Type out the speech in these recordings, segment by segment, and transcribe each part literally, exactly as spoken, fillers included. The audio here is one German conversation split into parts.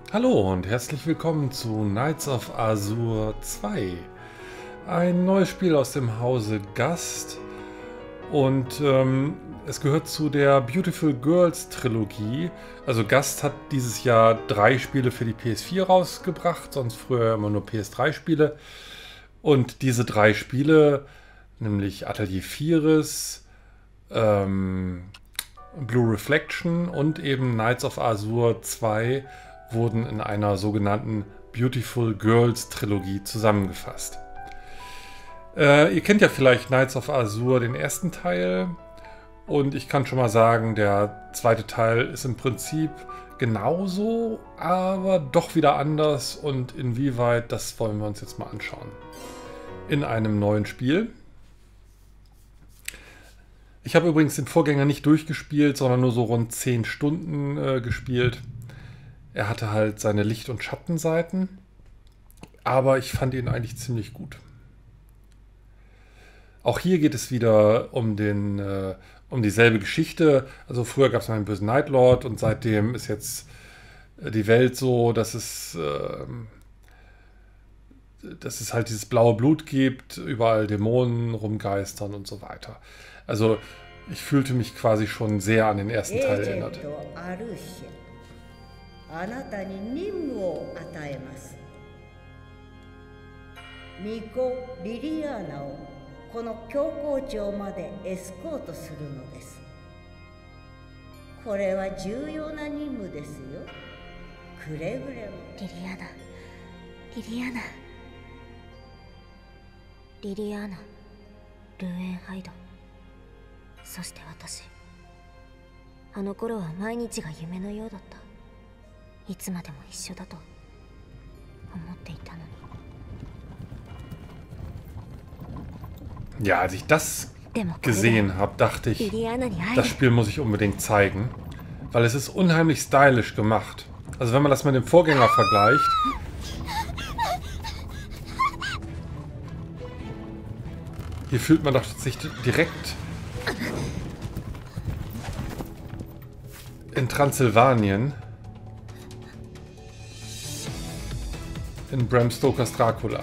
Hallo und herzlich willkommen zu Knights of Azur zwei. Ein neues Spiel aus dem Hause Gust und ähm, es gehört zu der Beautiful Girls Trilogie. Also Gust hat dieses Jahr drei Spiele für die P S vier rausgebracht, sonst früher immer nur P S drei Spiele. Und diese drei Spiele, nämlich Atelier Firis, ähm, Blue Reflection und eben Knights of Azur zwei, wurden in einer sogenannten Beautiful Girls Trilogie zusammengefasst. Äh, ihr kennt ja vielleicht Knights of Azur, den ersten Teil. Und ich kann schon mal sagen, der zweite Teil ist im Prinzip genauso, aber doch wieder anders. Und inwieweit, das wollen wir uns jetzt mal anschauen. In einem neuen Spiel. Ich habe übrigens den Vorgänger nicht durchgespielt, sondern nur so rund zehn Stunden äh, gespielt. Er hatte halt seine Licht- und Schattenseiten, aber ich fand ihn eigentlich ziemlich gut. Auch hier geht es wieder um, den, äh, um dieselbe Geschichte. Also früher gab es mal einen bösen Night Lord und seitdem ist jetzt die Welt so, dass es, äh, dass es halt dieses blaue Blut gibt, überall Dämonen rumgeistern und so weiter. Also ich fühlte mich quasi schon sehr an den ersten Teil erinnert. あなたに任務を与えます。巫女リリアーナをこの教皇庁までエスコートするのです。これは重要な任務ですよ。くれぐれも。リリアーナ、リリアーナ、リリアーナ、ルーエンハイド。そして私。あの頃は毎日が夢のようだった。 いつまでも一緒だと思っていたのに。 Ja, als ich das gesehen habe, dachte ich, das Spiel muss ich unbedingt zeigen, weil es ist unheimlich stylisch gemacht. Also wenn man das mit dem Vorgänger vergleicht, hier fühlt man doch sich direkt in Transsilvanien. In Bram Stokers Dracula.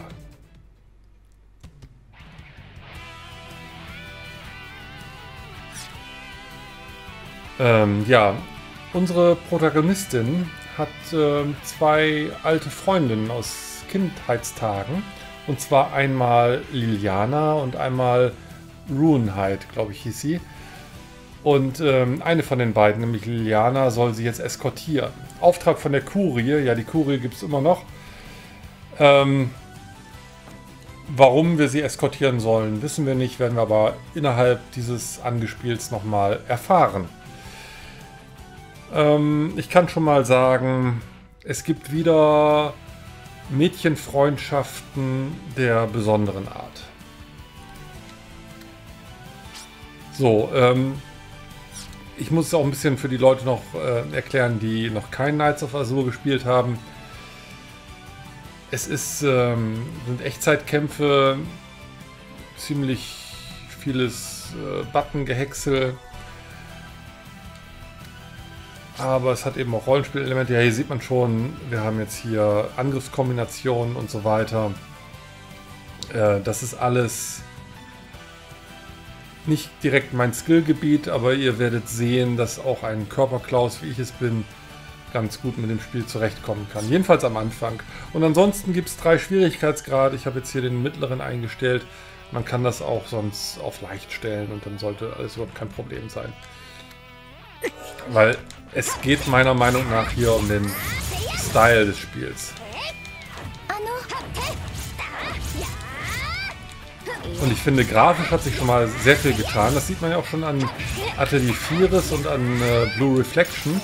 Ähm, ja, unsere Protagonistin hat äh, zwei alte Freundinnen aus Kindheitstagen. Und zwar einmal Liliana und einmal Runehyde, glaube ich, hieß sie. Und ähm, eine von den beiden, nämlich Liliana, soll sie jetzt eskortieren. Auftrag von der Kurie, ja, die Kurie gibt es immer noch. Ähm, warum wir sie eskortieren sollen, wissen wir nicht, werden wir aber innerhalb dieses Angespiels nochmal erfahren. Ähm, ich kann schon mal sagen, es gibt wieder Mädchenfreundschaften der besonderen Art. So, ähm, ich muss es auch ein bisschen für die Leute noch äh, erklären, die noch kein Knights of Azur gespielt haben. Es ist, ähm, sind Echtzeitkämpfe, ziemlich vieles äh, Button-Gehäcksel, aber es hat eben auch Rollenspielelemente. Ja, hier sieht man schon, wir haben jetzt hier Angriffskombinationen und so weiter. Äh, das ist alles nicht direkt mein Skillgebiet, aber ihr werdet sehen, dass auch ein Körperklaus, wie ich es bin, ganz gut mit dem Spiel zurechtkommen kann. Jedenfalls am Anfang. Und ansonsten gibt es drei Schwierigkeitsgrade. Ich habe jetzt hier den mittleren eingestellt. Man kann das auch sonst auf leicht stellen und dann sollte alles überhaupt kein Problem sein. Weil es geht meiner Meinung nach hier um den Style des Spiels. Und ich finde, grafisch hat sich schon mal sehr viel getan. Das sieht man ja auch schon an Atelier Firis und an äh, Blue Reflection,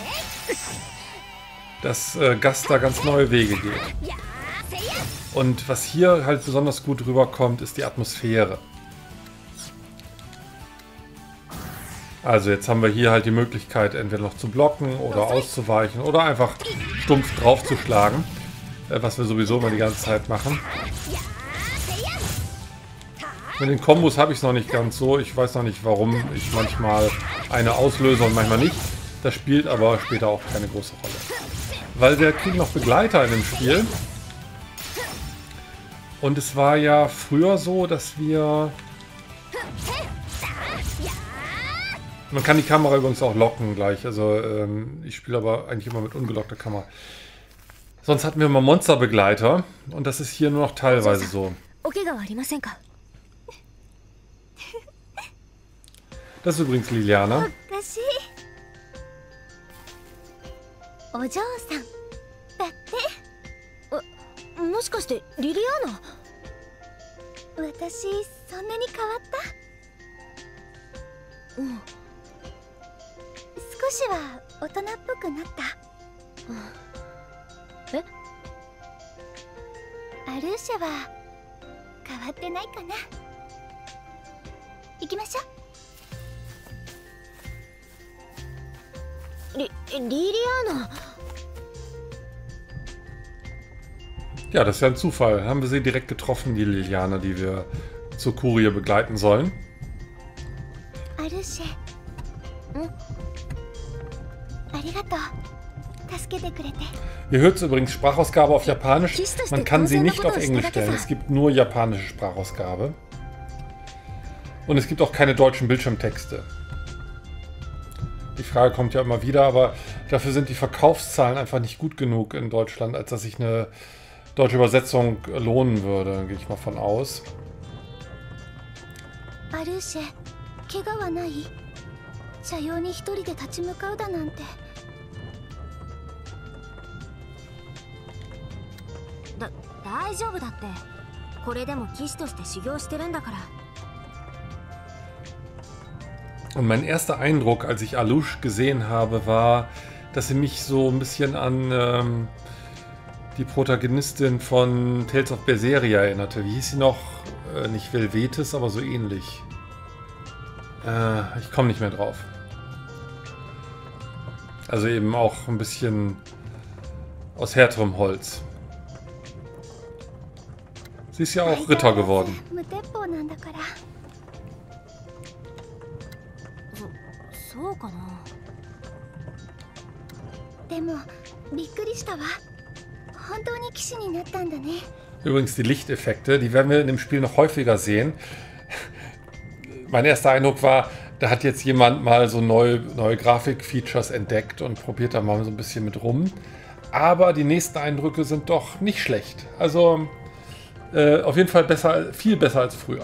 dass äh, Gust da ganz neue Wege geht. Und was hier halt besonders gut rüberkommt, ist die Atmosphäre. Also jetzt haben wir hier halt die Möglichkeit, entweder noch zu blocken oder auszuweichen oder einfach stumpf draufzuschlagen, äh, was wir sowieso immer die ganze Zeit machen. Mit den Kombos habe ich es noch nicht ganz so. Ich weiß noch nicht, warum ich manchmal eine auslöse und manchmal nicht. Das spielt aber später auch keine große Rolle. weil wir kriegen noch Begleiter in dem Spiel. Und es war ja früher so, dass wir... Man kann die Kamera übrigens auch locken gleich. Also ähm, ich spiele aber eigentlich immer mit ungelockter Kamera. Sonst hatten wir immer Monsterbegleiter. Und das ist hier nur noch teilweise so. Das ist übrigens Liliana. Ja, das ist ja ein Zufall. Haben wir sie direkt getroffen, die Liliana, die wir zur Kurie begleiten sollen. Ihr hört übrigens Sprachausgabe auf Japanisch. Man kann sie nicht auf Englisch stellen. Es gibt nur japanische Sprachausgabe. Und es gibt auch keine deutschen Bildschirmtexte. Die Frage kommt ja immer wieder, aber dafür sind die Verkaufszahlen einfach nicht gut genug in Deutschland, als dass sich eine deutsche Übersetzung lohnen würde, gehe ich mal von aus. Und mein erster Eindruck, als ich Alush gesehen habe, war, dass sie mich so ein bisschen an ähm, die Protagonistin von Tales of Berseria erinnerte. Wie hieß sie noch? Äh, nicht Velvetis, aber so ähnlich. Äh, ich komme nicht mehr drauf. Also eben auch ein bisschen aus härterem Holz. Sie ist ja auch Ritter geworden. Übrigens die Lichteffekte, die werden wir in dem Spiel noch häufiger sehen. Mein erster Eindruck war, da hat jetzt jemand mal so neue, neue Grafik-Features entdeckt und probiert da mal so ein bisschen mit rum. Aber die nächsten Eindrücke sind doch nicht schlecht. Also äh, auf jeden Fall besser, viel besser als früher.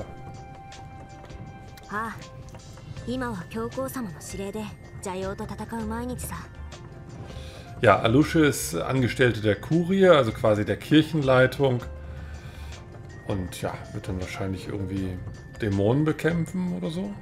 Ja, Alush ist Angestellte der Kurie, also quasi der Kirchenleitung. Und ja, wird dann wahrscheinlich irgendwie Dämonen bekämpfen oder so.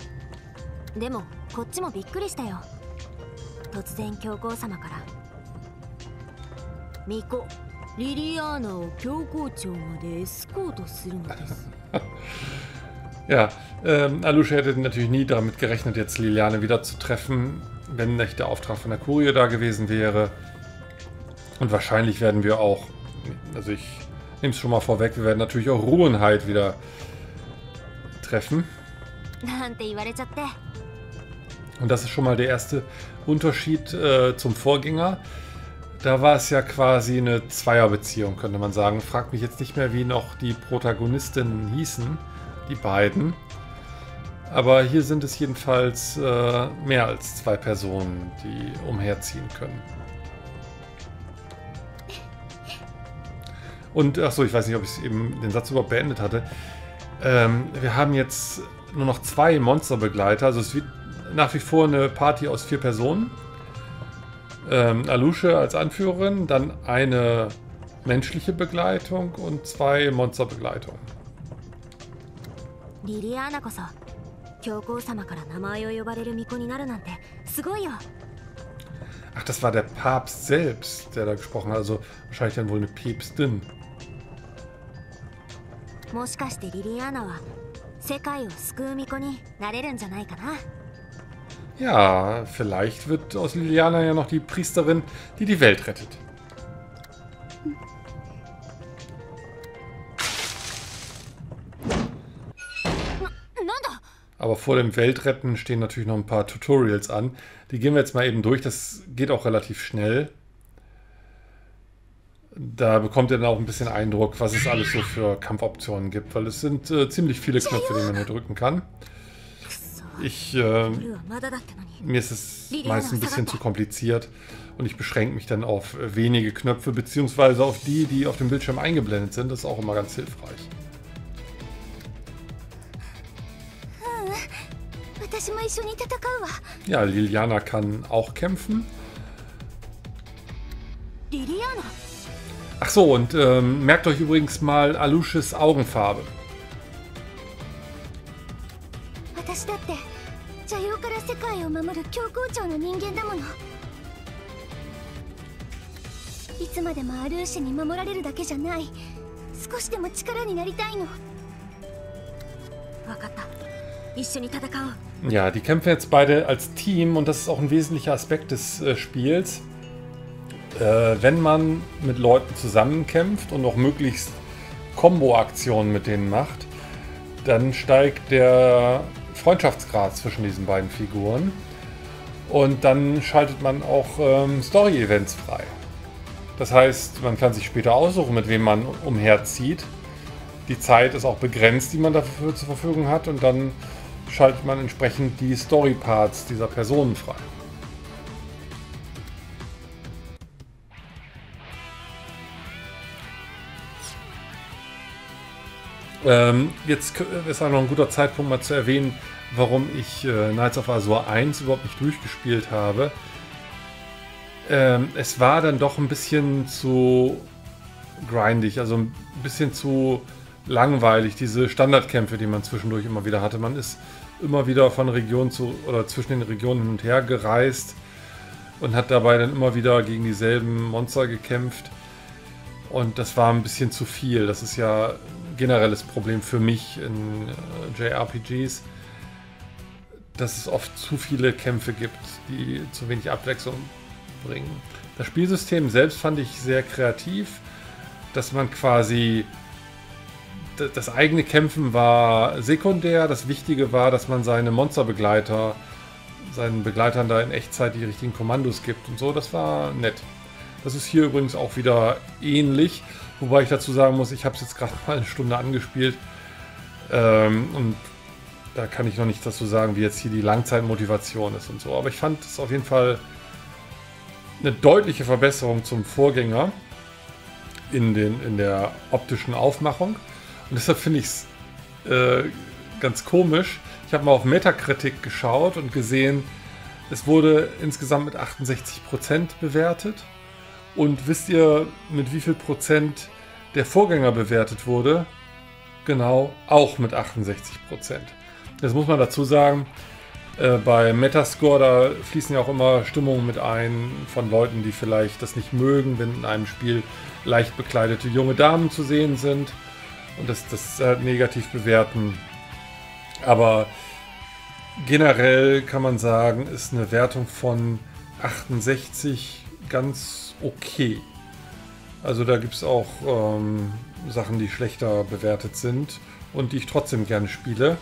Ja, ähm, Alush hätte natürlich nie damit gerechnet, jetzt Liliane wieder zu treffen, wenn nicht der Auftrag von der Kurie da gewesen wäre. Und wahrscheinlich werden wir auch, also ich nehme es schon mal vorweg, wir werden natürlich auch Ruhenheit wieder treffen. Und das ist schon mal der erste Unterschied äh, zum Vorgänger. Da war es ja quasi eine Zweierbeziehung, könnte man sagen. Fragt mich jetzt nicht mehr, wie noch die Protagonistinnen hießen, die beiden. Aber hier sind es jedenfalls äh, mehr als zwei Personen, die umherziehen können. Und, achso, ich weiß nicht, ob ich eben den Satz überhaupt beendet hatte. Ähm, wir haben jetzt nur noch zwei Monsterbegleiter. Also es wird nach wie vor eine Party aus vier Personen. Ähm, Alush als Anführerin, dann eine menschliche Begleitung und zwei Monsterbegleitungen. Ach, das war der Papst selbst, der da gesprochen hat. Also wahrscheinlich dann wohl eine Päpstin. Ja, vielleicht wird aus Liliana ja noch die Priesterin, die die Welt rettet. Aber vor dem Weltretten stehen natürlich noch ein paar Tutorials an. Die gehen wir jetzt mal eben durch. Das geht auch relativ schnell. Da bekommt ihr dann auch ein bisschen Eindruck, was es alles so für Kampfoptionen gibt, weil es sind äh, ziemlich viele Knöpfe, die man hier drücken kann. Ich, äh, mir ist es meist ein bisschen zu kompliziert und ich beschränke mich dann auf wenige Knöpfe, beziehungsweise auf die, die auf dem Bildschirm eingeblendet sind. Das ist auch immer ganz hilfreich. Ja, Liliana kann auch kämpfen. Ach so, und ähm, merkt euch übrigens mal Alushes Augenfarbe. Ja, die kämpfen jetzt beide als Team und das ist auch ein wesentlicher Aspekt des äh, Spiels. Äh, wenn man mit Leuten zusammenkämpft und auch möglichst Combo-Aktionen mit denen macht, dann steigt der Freundschaftsgrad zwischen diesen beiden Figuren und dann schaltet man auch ähm, Story-Events frei. Das heißt, man kann sich später aussuchen, mit wem man umherzieht. Die Zeit ist auch begrenzt, die man dafür zur Verfügung hat, und dann schaltet man entsprechend die Story-Parts dieser Personen frei. Ähm, jetzt ist auch noch ein guter Zeitpunkt, mal zu erwähnen, warum ich äh, Nights of Azur eins überhaupt nicht durchgespielt habe. Ähm, es war dann doch ein bisschen zu grindig, also ein bisschen zu langweilig, diese Standardkämpfe, die man zwischendurch immer wieder hatte. Man ist immer wieder von Region zu oder zwischen den Regionen hin und her gereist und hat dabei dann immer wieder gegen dieselben Monster gekämpft. Und das war ein bisschen zu viel. Das ist ja ein generelles Problem für mich in äh, J R P Gs, dass es oft zu viele Kämpfe gibt, die zu wenig Abwechslung bringen. Das Spielsystem selbst fand ich sehr kreativ, dass man quasi das eigene Kämpfen war sekundär. Das Wichtige war, dass man seine Monsterbegleiter, seinen Begleitern da in Echtzeit die richtigen Kommandos gibt und so. Das war nett. Das ist hier übrigens auch wieder ähnlich, wobei ich dazu sagen muss, ich habe es jetzt gerade mal eine Stunde angespielt ähm, und da kann ich noch nicht dazu sagen, wie jetzt hier die Langzeitmotivation ist und so. Aber ich fand es auf jeden Fall eine deutliche Verbesserung zum Vorgänger in, den, in der optischen Aufmachung. Und deshalb finde ich es äh, ganz komisch. Ich habe mal auf Metacritic geschaut und gesehen, es wurde insgesamt mit achtundsechzig Prozent bewertet. Und wisst ihr, mit wie viel Prozent der Vorgänger bewertet wurde? Genau, auch mit achtundsechzig Prozent. Das muss man dazu sagen, äh, bei Metascore, da fließen ja auch immer Stimmungen mit ein von Leuten, die vielleicht das nicht mögen, wenn in einem Spiel leicht bekleidete junge Damen zu sehen sind und das, das äh, negativ bewerten. Aber generell kann man sagen, ist eine Wertung von achtundsechzig ganz okay. Also da gibt es auch ähm, Sachen, die schlechter bewertet sind und die ich trotzdem gerne spiele.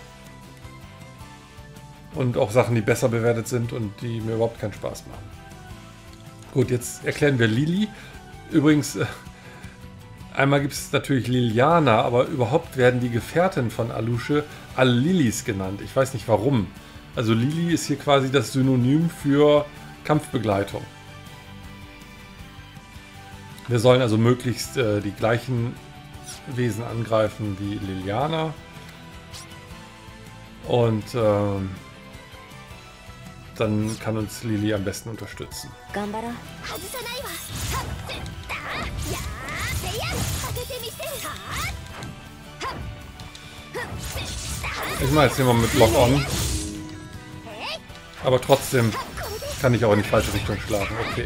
Und auch Sachen, die besser bewertet sind und die mir überhaupt keinen Spaß machen. Gut, jetzt erklären wir Lili. Übrigens, äh, einmal gibt es natürlich Liliana, aber überhaupt werden die Gefährten von Alushe alle Lilis genannt. Ich weiß nicht warum. Also Lili ist hier quasi das Synonym für Kampfbegleitung. Wir sollen also möglichst äh, die gleichen Wesen angreifen wie Liliana. Und ähm, dann kann uns Lili am besten unterstützen. Ich mache jetzt hier mal mit Lock-On. Aber trotzdem kann ich auch in die falsche Richtung schlagen. Okay.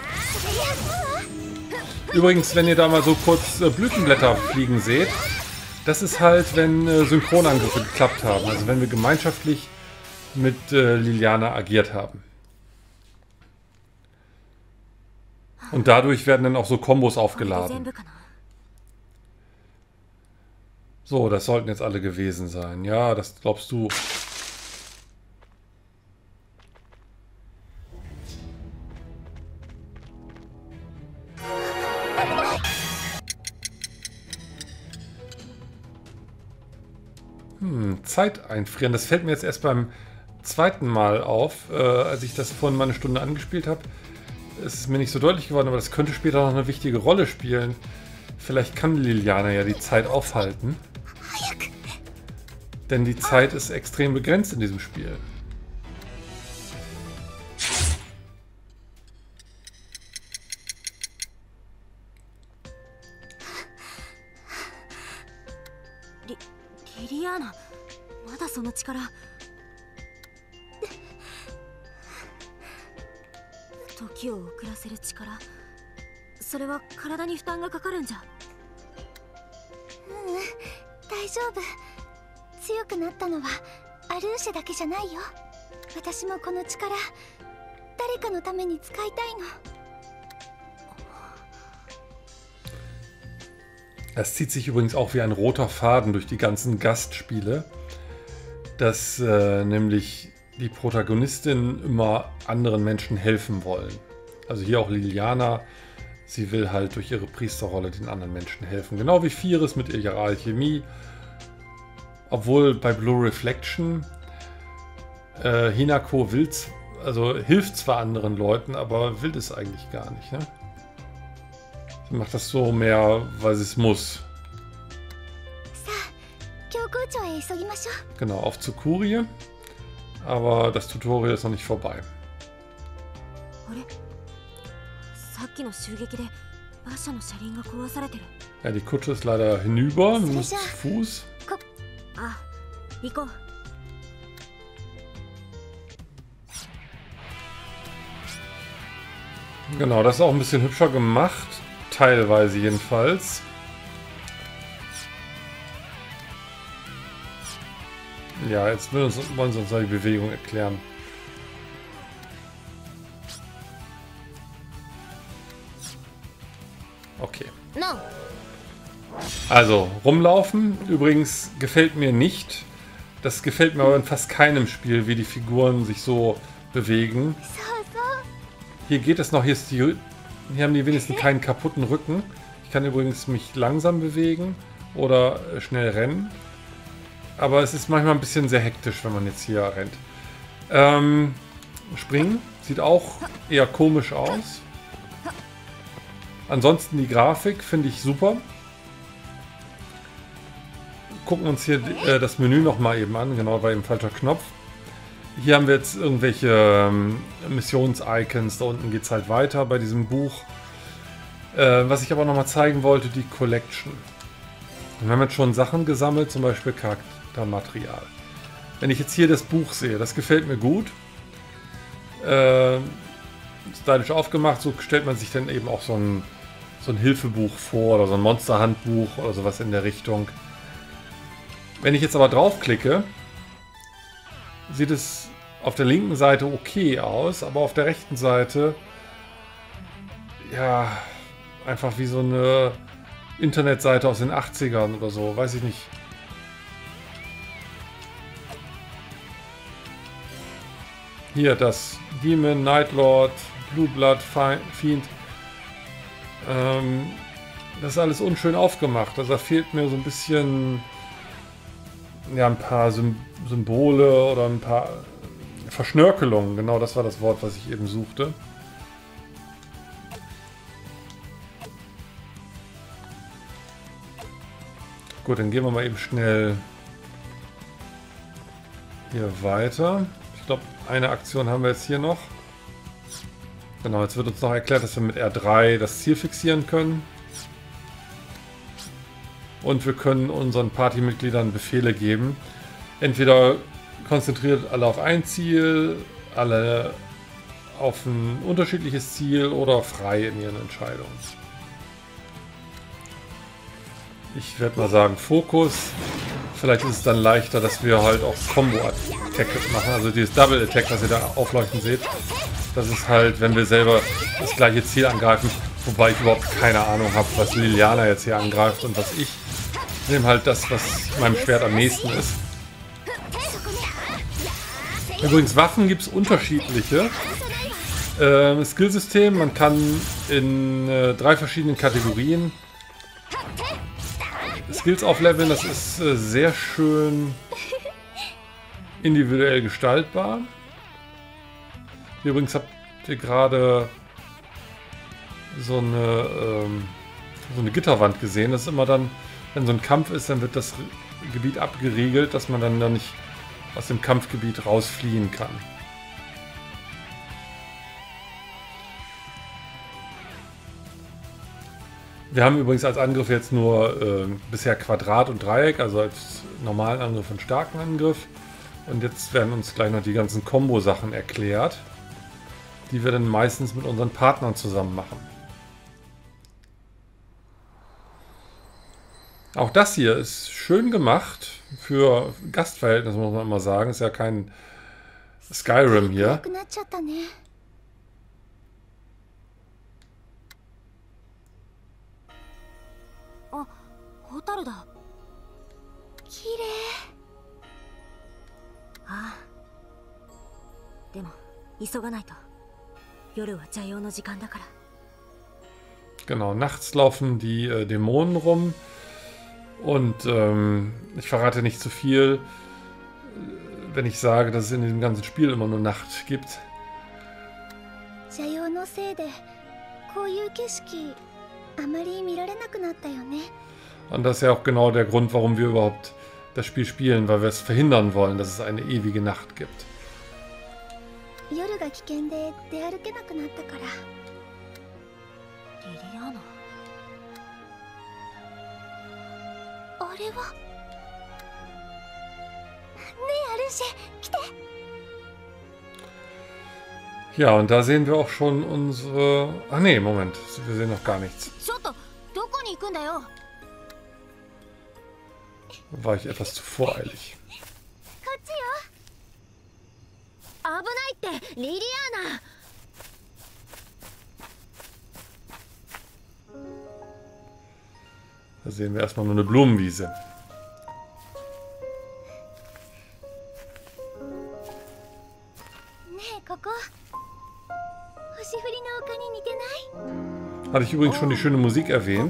Übrigens, wenn ihr da mal so kurz äh, Blütenblätter fliegen seht, das ist halt, wenn äh, Synchronangriffe geklappt haben. Also wenn wir gemeinschaftlich mit äh, Liliana agiert haben. Und dadurch werden dann auch so Kombos aufgeladen. So, das sollten jetzt alle gewesen sein. Ja, das glaubst du. Hm, Zeit einfrieren. Das fällt mir jetzt erst beim zweiten Mal auf, äh, als ich das vorhin mal eine Stunde angespielt habe. Es ist mir nicht so deutlich geworden, aber das könnte später noch eine wichtige Rolle spielen. Vielleicht kann Liliana ja die Zeit aufhalten. Denn die Zeit ist extrem begrenzt in diesem Spiel. Liliana, まだその力。時を遅らせる力。それは体に負担がかかるんじゃ。 ううん、大丈夫。強くなったのはアルーシェだけじゃないよ。私もこの力、誰かのために使いたいの。 Es zieht sich übrigens auch wie ein roter Faden durch die ganzen Gastspiele, dass äh, nämlich die Protagonistinnen immer anderen Menschen helfen wollen. Also hier auch Liliana, sie will halt durch ihre Priesterrolle den anderen Menschen helfen. Genau wie Firis mit ihrer Alchemie. Obwohl bei Blue Reflection äh, Hinako will, also hilft zwar anderen Leuten, aber will es eigentlich gar nicht, ne? Sie macht das so mehr, weil sie es muss. Genau, auf zur Kurie. Aber das Tutorial ist noch nicht vorbei. Ja, die Kutsche ist leider hinüber. Wir müssen zu Fuß. Genau, das ist auch ein bisschen hübscher gemacht. Teilweise jedenfalls. Ja, jetzt will uns, wollen sie uns die Bewegung erklären. Okay. Also, rumlaufen. Übrigens gefällt mir nicht. Das gefällt mir aber in fast keinem Spiel, wie die Figuren sich so bewegen. Hier geht es noch. Hier, ist die, hier haben die wenigstens keinen kaputten Rücken. Ich kann übrigens mich langsam bewegen oder schnell rennen. Aber es ist manchmal ein bisschen sehr hektisch, wenn man jetzt hier rennt. Ähm, springen sieht auch eher komisch aus. Ansonsten die Grafik finde ich super. Gucken uns hier äh, das Menü nochmal eben an. Genau, war eben falscher Knopf. Hier haben wir jetzt irgendwelche ähm, Missions-Icons. Da unten geht es halt weiter bei diesem Buch. Äh, was ich aber nochmal zeigen wollte, die Collection. Wir haben jetzt schon Sachen gesammelt, zum Beispiel Charaktermaterial. Wenn ich jetzt hier das Buch sehe, das gefällt mir gut. Äh, stylisch aufgemacht, so stellt man sich dann eben auch so ein, so ein Hilfebuch vor oder so ein Monsterhandbuch oder sowas in der Richtung. Wenn ich jetzt aber draufklicke, sieht es auf der linken Seite okay aus, aber auf der rechten Seite ja, einfach wie so eine Internetseite aus den achtzigern oder so, weiß ich nicht. Hier das Demon, Nightlord, Blue Blood, Fiend. Ähm, das ist alles unschön aufgemacht. Also da fehlt mir so ein bisschen, ja, ein paar Symbole oder ein paar Verschnörkelungen. Genau, das war das Wort, was ich eben suchte. Gut, dann gehen wir mal eben schnell hier weiter. Ich glaube, eine Aktion haben wir jetzt hier noch. Genau, jetzt wird uns noch erklärt, dass wir mit R drei das Ziel fixieren können. Und wir können unseren Partymitgliedern Befehle geben. Entweder konzentriert alle auf ein Ziel, alle auf ein unterschiedliches Ziel oder frei in ihren Entscheidungen. Ich werde mal sagen Fokus. Vielleicht ist es dann leichter, dass wir halt auch Combo-Attack machen. Also dieses Double Attack, was ihr da aufleuchten seht. Das ist halt, wenn wir selber das gleiche Ziel angreifen. Wobei ich überhaupt keine Ahnung habe, was Liliana jetzt hier angreift und was ich. Ich nehme halt das, was meinem Schwert am nächsten ist. Übrigens, Waffen gibt es unterschiedliche. Äh, Skillsystem, man kann in äh, drei verschiedenen Kategorien Skills aufleveln. Das ist äh, sehr schön individuell gestaltbar. Übrigens habt ihr gerade so eine, ähm, so eine Gitterwand gesehen. Das ist immer dann, wenn so ein Kampf ist, dann wird das Gebiet abgeriegelt, dass man dann, dann nicht aus dem Kampfgebiet rausfliehen kann. Wir haben übrigens als Angriff jetzt nur äh, bisher Quadrat und Dreieck, also als normalen Angriff und starken Angriff. Und jetzt werden uns gleich noch die ganzen Combo-Sachen erklärt, die wir dann meistens mit unseren Partnern zusammen machen. Auch das hier ist schön gemacht für Gastverhältnisse, muss man immer sagen. Ist ja kein Skyrim hier. Ah, Hotaru da. Kirei. Ah. Demo, isoganai to. Yoru wa Jayo no jikan dakara. Genau, nachts laufen die äh, Dämonen rum. Und ähm, ich verrate nicht zu viel, wenn ich sage, dass es in diesem ganzen Spiel immer nur Nacht gibt. Und das ist ja auch genau der Grund, warum wir überhaupt das Spiel spielen, weil wir es verhindern wollen, dass es eine ewige Nacht gibt. Liliana. Ja, und da sehen wir auch schon unsere... Ach nee, Moment, wir sehen noch gar nichts. War ich etwas zu voreilig. Da sehen wir erstmal nur eine Blumenwiese. Hatte ich übrigens schon die schöne Musik erwähnt.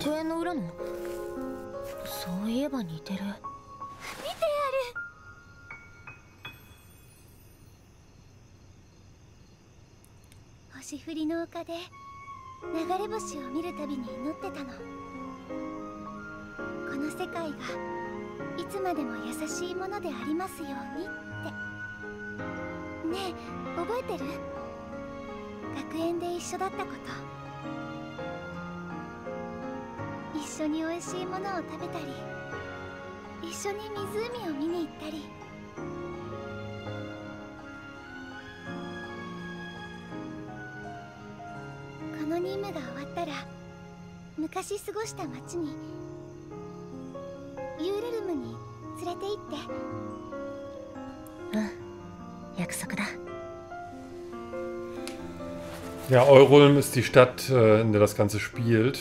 Ja, Eurulm ist die Stadt, in der das Ganze spielt.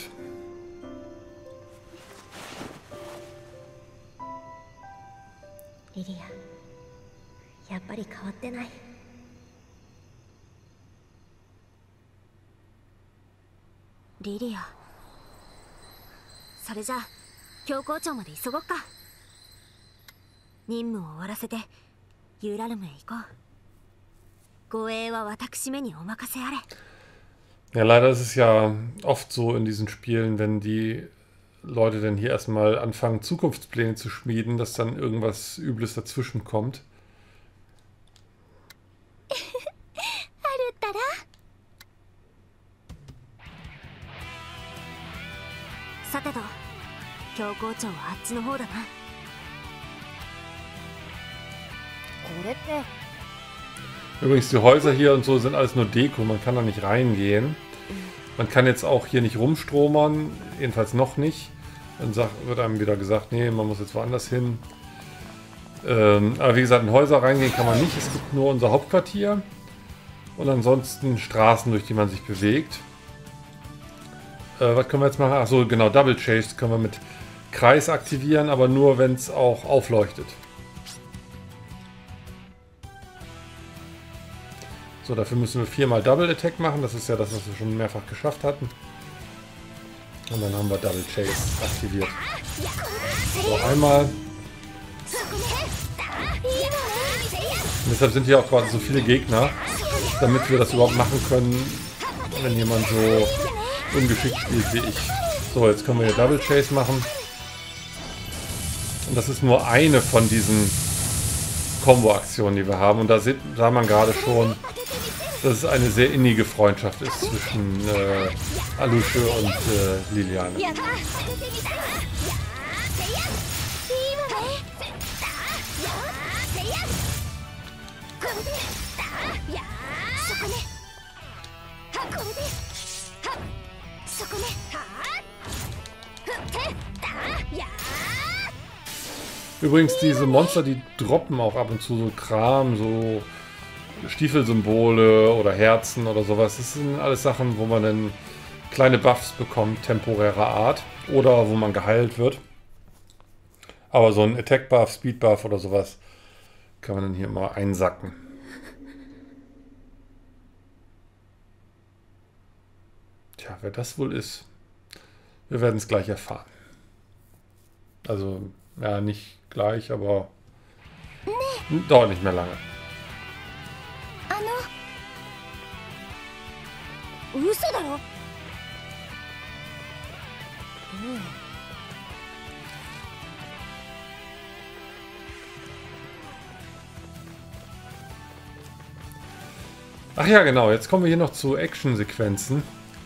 Lilia, yappari kawatte nai. Lilia, それじゃあ教皇庁まで急ごっか。任務を終わらせてユーラルムへ行こう。護衛は私めにお任せあれ。 Ja, leider ist es ja oft so in diesen Spielen, wenn die Leute dann hier erstmal anfangen, Zukunftspläne zu schmieden, dass dann irgendwas Übles dazwischen kommt. Übrigens, die Häuser hier und so sind alles nur Deko, man kann da nicht reingehen. Man kann jetzt auch hier nicht rumstromern, jedenfalls noch nicht. Dann sagt, wird einem wieder gesagt, nee, man muss jetzt woanders hin. Ähm, aber wie gesagt, in Häuser reingehen kann man nicht. Es gibt nur unser Hauptquartier und ansonsten Straßen, durch die man sich bewegt. Äh, was können wir jetzt machen? Achso, genau, Double Chase können wir mit Kreis aktivieren, aber nur, wenn es auch aufleuchtet. So, dafür müssen wir viermal Double Attack machen. Das ist ja das, was wir schon mehrfach geschafft hatten. Und dann haben wir Double Chase aktiviert. So, einmal. Und deshalb sind hier auch gerade so viele Gegner, damit wir das überhaupt machen können, wenn jemand so ungeschickt spielt wie ich. So, jetzt können wir hier Double Chase machen. Und das ist nur eine von diesen Combo-Aktionen, die wir haben. Und da sieht, sah man gerade schon, dass es eine sehr innige Freundschaft ist zwischen äh, Alusche und äh, Liliane. Übrigens, diese Monster, die droppen auch ab und zu so Kram, so Stiefelsymbole oder Herzen oder sowas. Das sind alles Sachen, wo man dann kleine Buffs bekommt, temporärer Art. Oder wo man geheilt wird. Aber so ein Attack-Buff, Speed-Buff oder sowas kann man dann hier mal einsacken. Tja, wer das wohl ist, wir werden es gleich erfahren. Also, ja, nicht gleich, aber nee. Dauert nicht mehr lange. Ach ja, genau. Jetzt kommen wir hier noch zu Action-Sequenzen.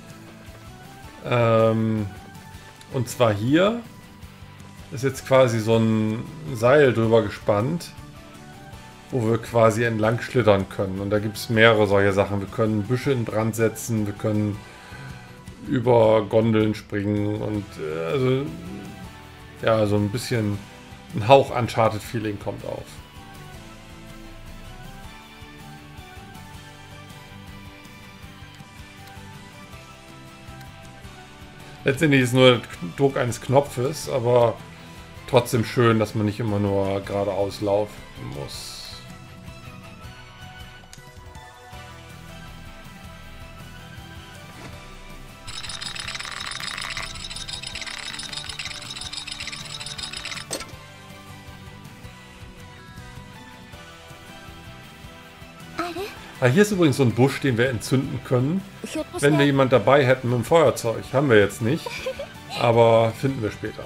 Ähm, und zwar hier ist jetzt quasi so ein Seil drüber gespannt, wo wir quasi entlang schlittern können. Und da gibt es mehrere solche Sachen. Wir können Büsche in Brand setzen, wir können über Gondeln springen und äh, also ja, so ein bisschen ein Hauch Uncharted-Feeling kommt auf. Letztendlich ist es nur der Druck eines Knopfes, aber trotzdem schön, dass man nicht immer nur geradeaus laufen muss. Ah, hier ist übrigens so ein Busch, den wir entzünden können, wenn wir jemand dabei hätten mit dem Feuerzeug. Haben wir jetzt nicht, aber finden wir später.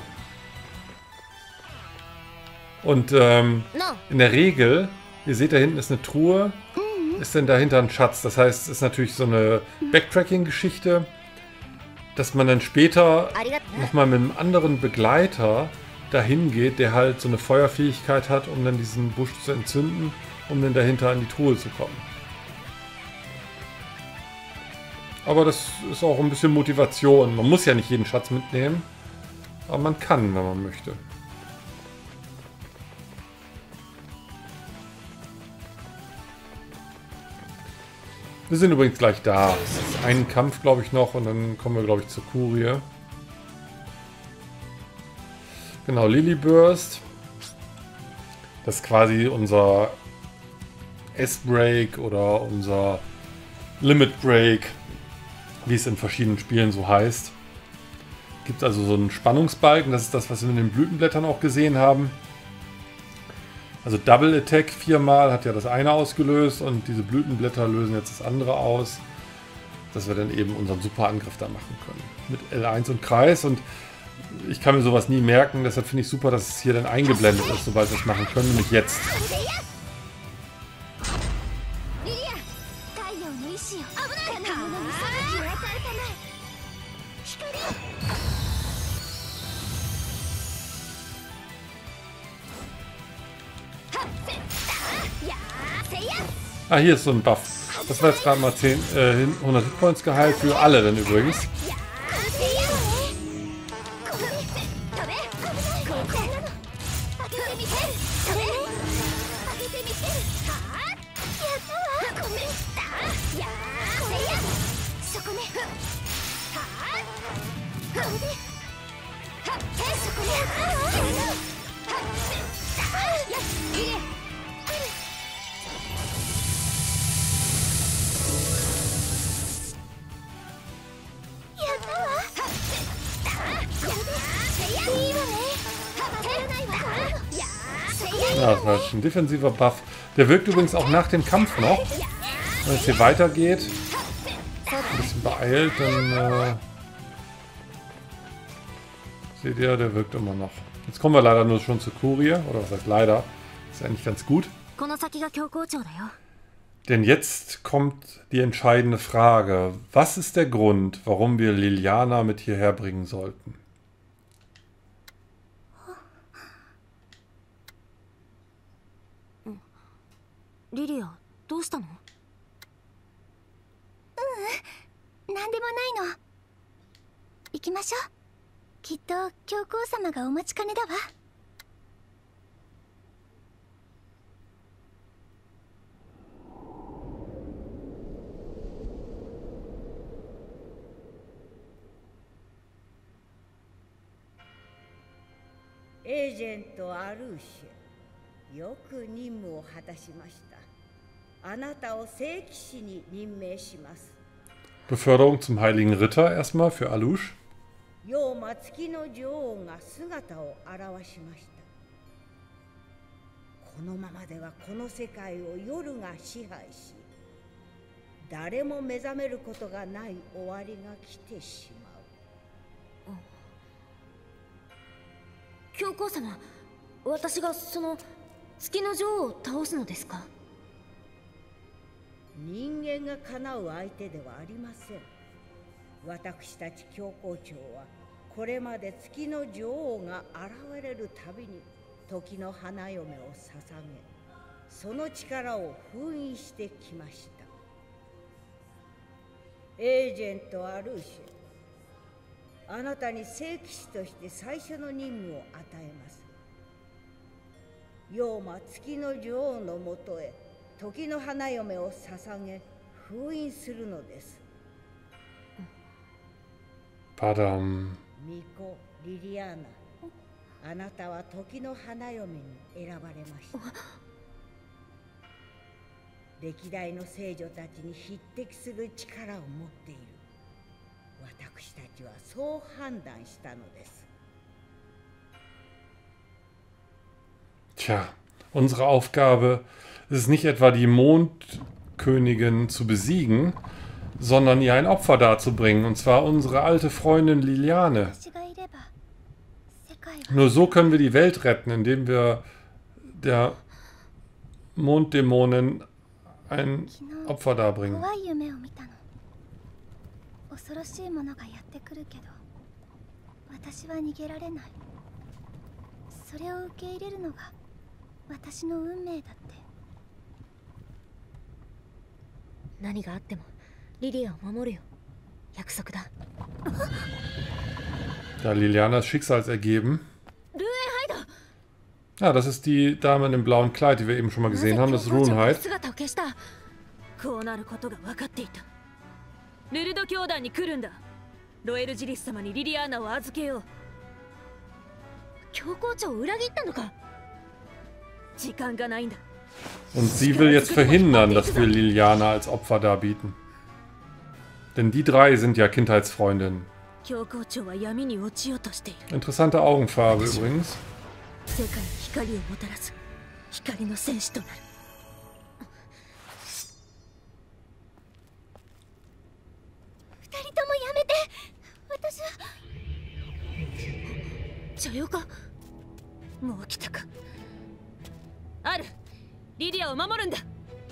Und ähm, in der Regel, ihr seht, da hinten ist eine Truhe, ist denn dahinter ein Schatz. Das heißt, es ist natürlich so eine Backtracking-Geschichte, dass man dann später nochmal mit einem anderen Begleiter dahin geht, der halt so eine Feuerfähigkeit hat, um dann diesen Busch zu entzünden, um dann dahinter an die Truhe zu kommen. Aber das ist auch ein bisschen Motivation. Man muss ja nicht jeden Schatz mitnehmen, aber man kann, wenn man möchte. Wir sind übrigens gleich da. Es ist ein Kampf, glaube ich, noch und dann kommen wir, glaube ich, zur Kurie. Genau, Lily-Burst. Das ist quasi unser S-Break oder unser Limit Break, wie es in verschiedenen Spielen so heißt. Gibt also so einen Spannungsbalken, das ist das, was wir mit den Blütenblättern auch gesehen haben. Also Double Attack viermal hat ja das eine ausgelöst und diese Blütenblätter lösen jetzt das andere aus, dass wir dann eben unseren Superangriff da machen können. Mit L eins und Kreis, und ich kann mir sowas nie merken, deshalb finde ich super, dass es hier dann eingeblendet ist, sobald wir es machen können, nämlich jetzt. Ah, hier ist so ein Buff. Das war jetzt gerade mal zehn, äh, hundert Hitpoints geheilt für alle dann übrigens. Ja, das war ein defensiver Buff. Der wirkt übrigens auch nach dem Kampf noch. Wenn es hier weitergeht, ein bisschen beeilt, dann äh, seht ihr, der wirkt immer noch. Jetzt kommen wir leider nur schon zur Kurie. Oder was heißt leider? Ist ja eigentlich ganz gut. Denn jetzt kommt die entscheidende Frage. Was ist der Grund, warum wir Liliana mit hierher bringen sollten? Lilia, どうしたの? ううん、なんでもないの。行きましょう。きっと教皇様がお待ちかねだわ。 エージェントアルーシェ、よく任務を果たしました。あなたを聖騎士に任命します。 Beförderung zum Heiligen Ritter erstmal für Alush. 妖魔月の女王が姿を現しました。このままではこの世界を夜が支配し、誰も目覚めることがない終わりが来てしまう。 教皇様、私がその月の女王を倒すのですか？ 人間がかなう相手ではありません。私たち教皇庁はこれまで月の女王が現れるたびに時の花嫁を捧げ、その力を封印してきました。エージェントアルーシェ、あなたに聖騎士として最初の任務を与えます。妖魔月の女王のもとへ時の花嫁を捧げ封印するのです。 パダン。 巫女リリアーナ、あなたは時の花嫁に選ばれました。歴代の聖女たちに匹敵する力を持っている。私たちはそう判断したのです。 Tja, unsere Aufgabe ist es nicht etwa die Mondkönigin zu besiegen, sondern ihr ein Opfer darzubringen, und zwar unsere alte Freundin Liliane. Nur so können wir die Welt retten, indem wir der Monddämonin ein Opfer darbringen. 恐ろしいものがやってくるけど、私は逃げられない。それを受け入れるのが私の運命だって。 何があってもリリアを守るよ。約束だ。 Ja, Lilianas Schicksal ist ergeben. Ja, das ist die Dame in dem blauen Kleid, die wir eben schon mal gesehen haben. Das ist Runehyde. こうなることが分かっていた。ルルド教団に来るんだ。ロエルジリス様にリリアーナを預けよう。教皇庁を裏切ったのか。時間がないんだ。 Und sie will jetzt verhindern, dass wir Liliana als Opfer darbieten. Denn die drei sind ja Kindheitsfreundinnen. Interessante Augenfarbe übrigens. Liliaを守るんだ。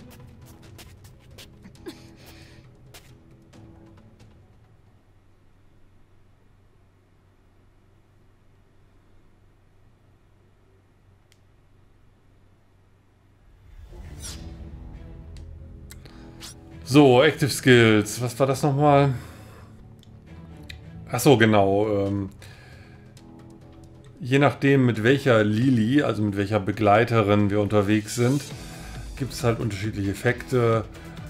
So, Active Skills. Was war das nochmal? Achso, genau. Ähm, je nachdem, mit welcher Lili, also mit welcher Begleiterin wir unterwegs sind, gibt es halt unterschiedliche Effekte.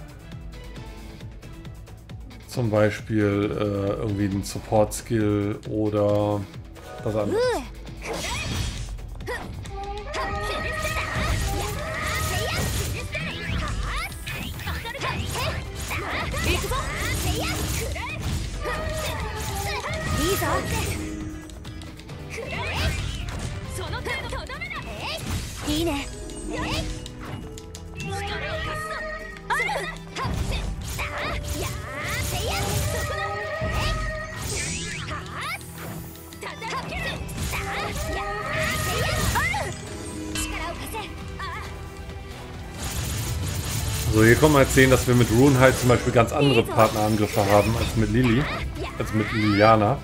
Zum Beispiel äh, irgendwie ein Support-Skill oder was anderes. いいね。 So, hier kann man jetzt sehen, dass wir mit Rune halt zum Beispiel ganz andere Partnerangriffe haben als mit Lily, als mit Liliana.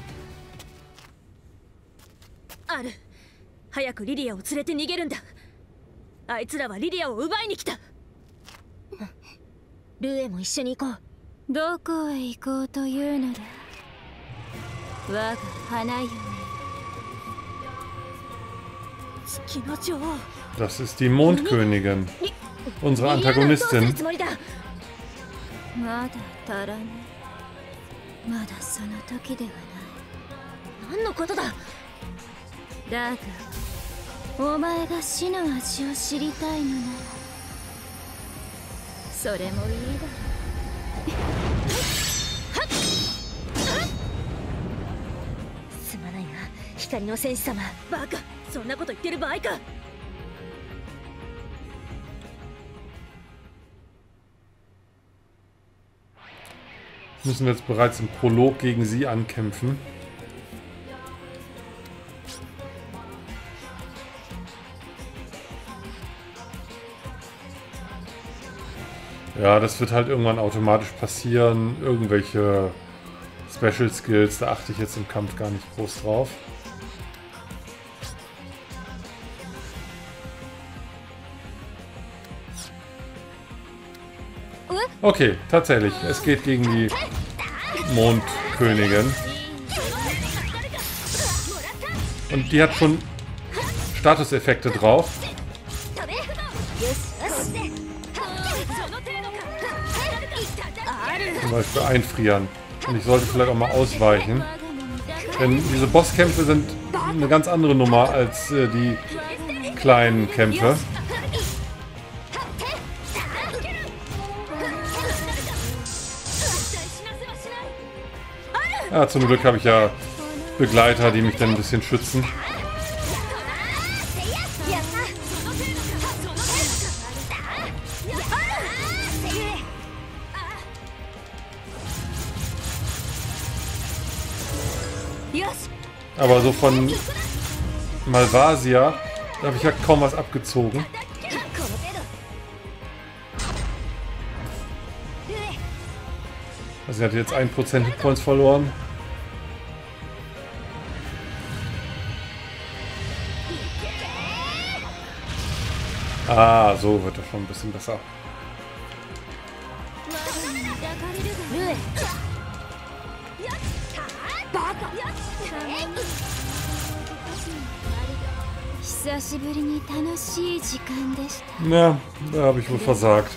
ある。早くリリアを連れて逃げるんだ。あいつらはリリアを奪いに来た。ルエも一緒に行こう。 どこへ行こうというのだ。我が花嫁。 月の女王。 Das ist die Mondkönigin, unsere Antagonistin. まだ足らぬ。まだその時ではない。 何のことだ。 だがお前が死の味を知りたいのならそれもいいだろう。 すまないが光の戦士様。バカ、そんなこと言ってる場合か。 Müssen wir jetzt bereits im Prolog gegen sie ankämpfen. Ja, das wird halt irgendwann automatisch passieren. Irgendwelche Special Skills, da achte ich jetzt im Kampf gar nicht groß drauf. Okay, tatsächlich. Es geht gegen die Mondkönigin. Und die hat schon Statuseffekte drauf. Zum Beispiel einfrieren. Und ich sollte vielleicht auch mal ausweichen. Denn diese Bosskämpfe sind eine ganz andere Nummer als äh, die kleinen Kämpfe. Ja, zum Glück habe ich ja Begleiter, die mich dann ein bisschen schützen. Aber so von Malvasia, da habe ich ja kaum was abgezogen. Also sie hat jetzt ein Prozent Hitpoints verloren. Ah, so wird das schon ein bisschen besser. Ja, da habe ich wohl versagt.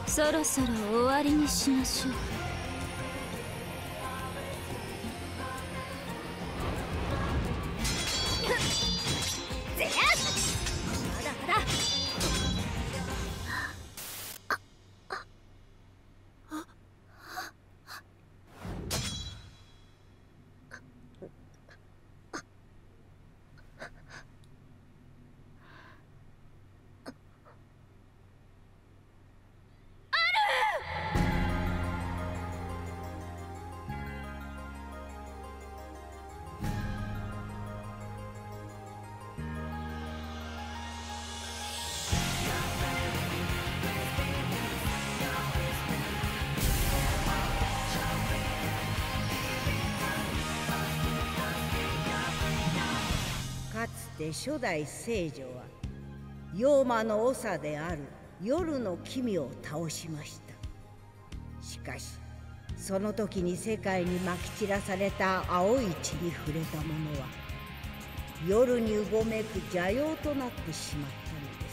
で初代聖女は妖魔の長である夜の君を倒しました。しかしその時に世界にまき散らされた青い血に触れた者は夜にうごめく邪妖となってしまった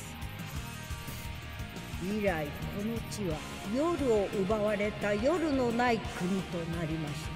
のです。以来この地は夜を奪われた夜のない国となりました。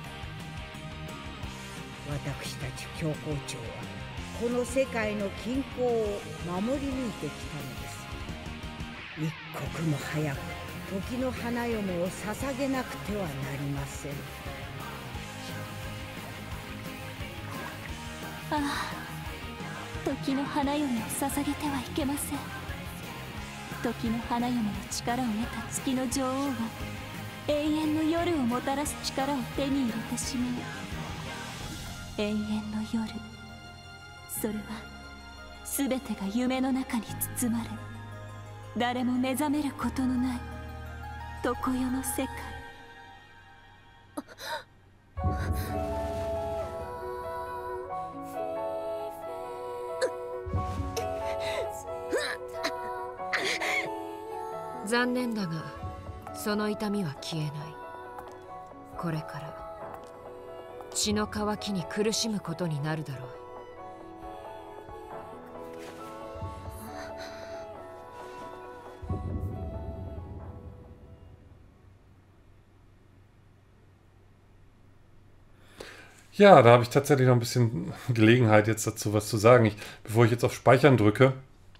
私たち教皇庁はこの世界の均衡を守り抜いてきたのです。一刻も早く時の花嫁を捧げなくてはなりません。 ああ、 時の花嫁を捧げてはいけません。時の花嫁の力を得た月の女王は永遠の夜をもたらす力を手に入れてしまう。永遠の夜、それは全てが夢の中に包まれ、誰も目覚めることのない常世の世界。 残念だがその痛みは消えない。これから血の渇きに苦しむことになるだろう。 Ja, da habe ich tatsächlich noch ein bisschen Gelegenheit, jetzt dazu was zu sagen, ich, bevor ich jetzt auf Speichern drücke.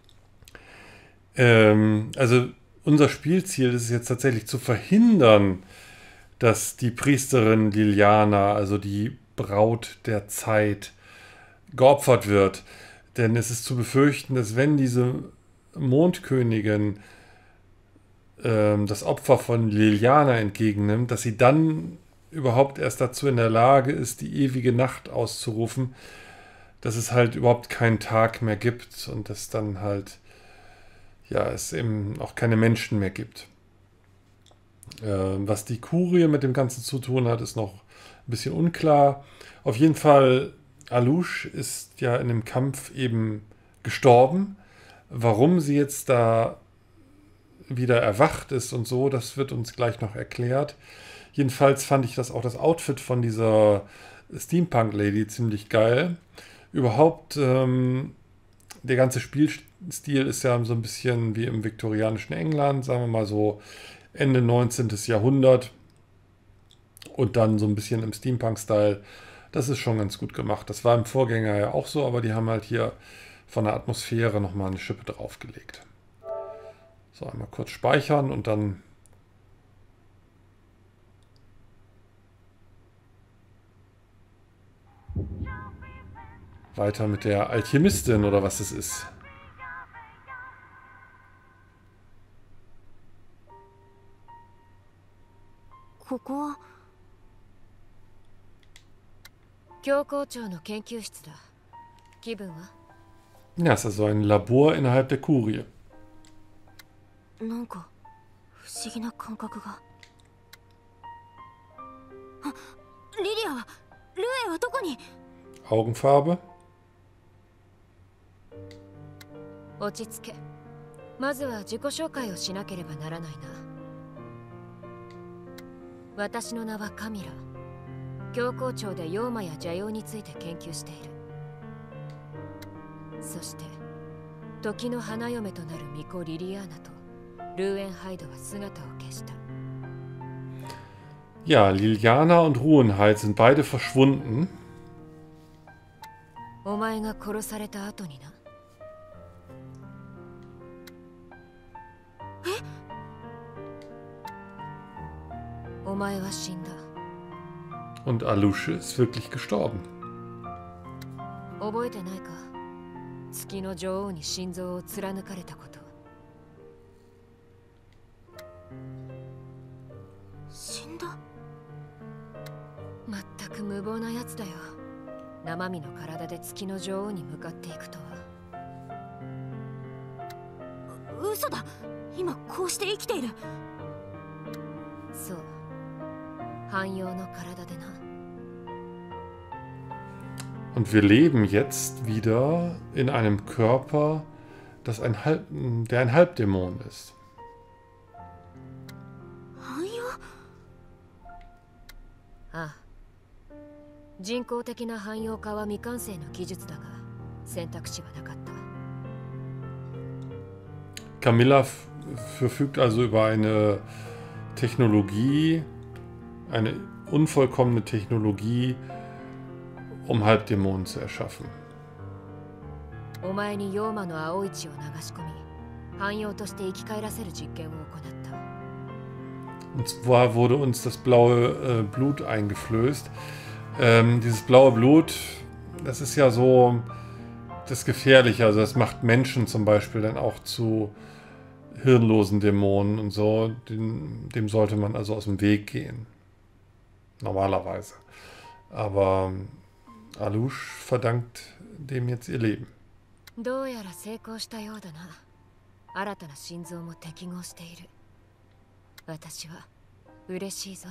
Ähm, also unser Spielziel ist es jetzt tatsächlich zu verhindern, dass die Priesterin Liliana, also die Braut der Zeit, geopfert wird. Denn es ist zu befürchten, dass wenn diese Mondkönigin ähm, das Opfer von Liliana entgegennimmt, dass sie dann überhaupt erst dazu in der Lage ist, die ewige Nacht auszurufen, dass es halt überhaupt keinen Tag mehr gibt und dass dann halt, ja, es eben auch keine Menschen mehr gibt. Äh, was die Kurie mit dem Ganzen zu tun hat, ist noch ein bisschen unklar. Auf jeden Fall, Alush ist ja in dem Kampf eben gestorben. Warum sie jetzt da wieder erwacht ist und so, das wird uns gleich noch erklärt. Jedenfalls fand ich das auch das Outfit von dieser Steampunk-Lady ziemlich geil. Überhaupt, ähm, der ganze Spielstil ist ja so ein bisschen wie im viktorianischen England, sagen wir mal so Ende neunzehnten. Jahrhundert und dann so ein bisschen im Steampunk-Style. Das ist schon ganz gut gemacht. Das war im Vorgänger ja auch so, aber die haben halt hier von der Atmosphäre nochmal eine Schippe draufgelegt. So, einmal kurz speichern und dann weiter mit der Alchemistin oder was es ist. Ja, es ist also ein Labor innerhalb der Kurie. Augenfarbe. 落ち着け。まずは自己紹介をしなければならないな。私の名はカミラ。教皇庁で妖魔や邪妖について研究している。そして時の花嫁となる巫女リリアーナとルーエンハイドは姿を消した。 Ja, Liliana und Ruhenheit sind beide verschwunden. お前が殺された後にな。え？お前は死んだ。 Und Alush ist wirklich gestorben. 覚えてないか？月の女王に心臓を貫かれたこと。死んだ？全く無謀なやつだよ。生身の体で月の女王に向かっていくとは。嘘だ。今こうして生きている。そう。汎用の体でな。 Und wir leben jetzt wieder in einem Körper, das ein Halb, der ein Halbdämon ist. 汎用？ああ。人工的な汎用化は未完成の技術だが、選択肢はなかった。 Camilla verfügt also über eine Technologie, eine unvollkommene Technologie, um Halbdämonen zu erschaffen. お前に妖魔の青い血を流し込み、汎用として生き返らせる実験を行った。 Und zwar wurde uns das blaue äh, Blut eingeflößt. Ähm, dieses blaue Blut, das ist ja so das Gefährliche. Also das macht Menschen zum Beispiel dann auch zu hirnlosen Dämonen und so. Dem, dem sollte man also aus dem Weg gehen. Normalerweise. Aber Alush verdankt dem jetzt ihr Leben. どうやら成功したようだな。新たな心臓も適合している。私は嬉しいぞ。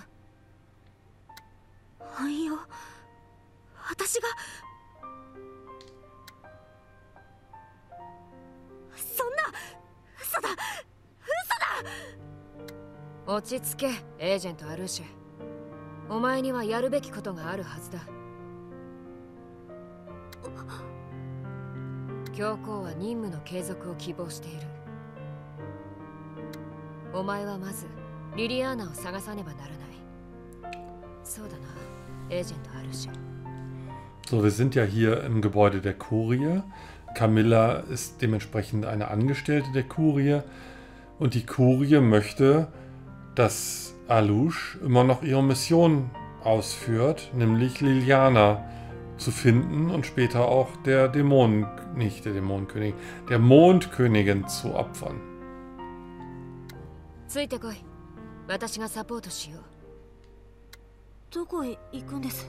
はいよ。私がそんな嘘だ嘘だ。 落ち着け、エージェントアルーシュ。お前にはやるべきことがあるはずだ。教皇は任務の継続を希望している。お前はまずリリアーナを探さねばならない。そうだな、エージェントアルーシュ。 So, wir sind ja hier im Gebäude der Kurie. Camilla ist dementsprechend eine Angestellte der Kurie. Und die Kurie möchte, dass Alush immer noch ihre Mission ausführt, nämlich Liliana zu finden und später auch der Dämonen, nicht der Dämonenkönigin, der Mondkönigin zu opfern. ついてこい。私がサポートしよう。 どこへ行くんです？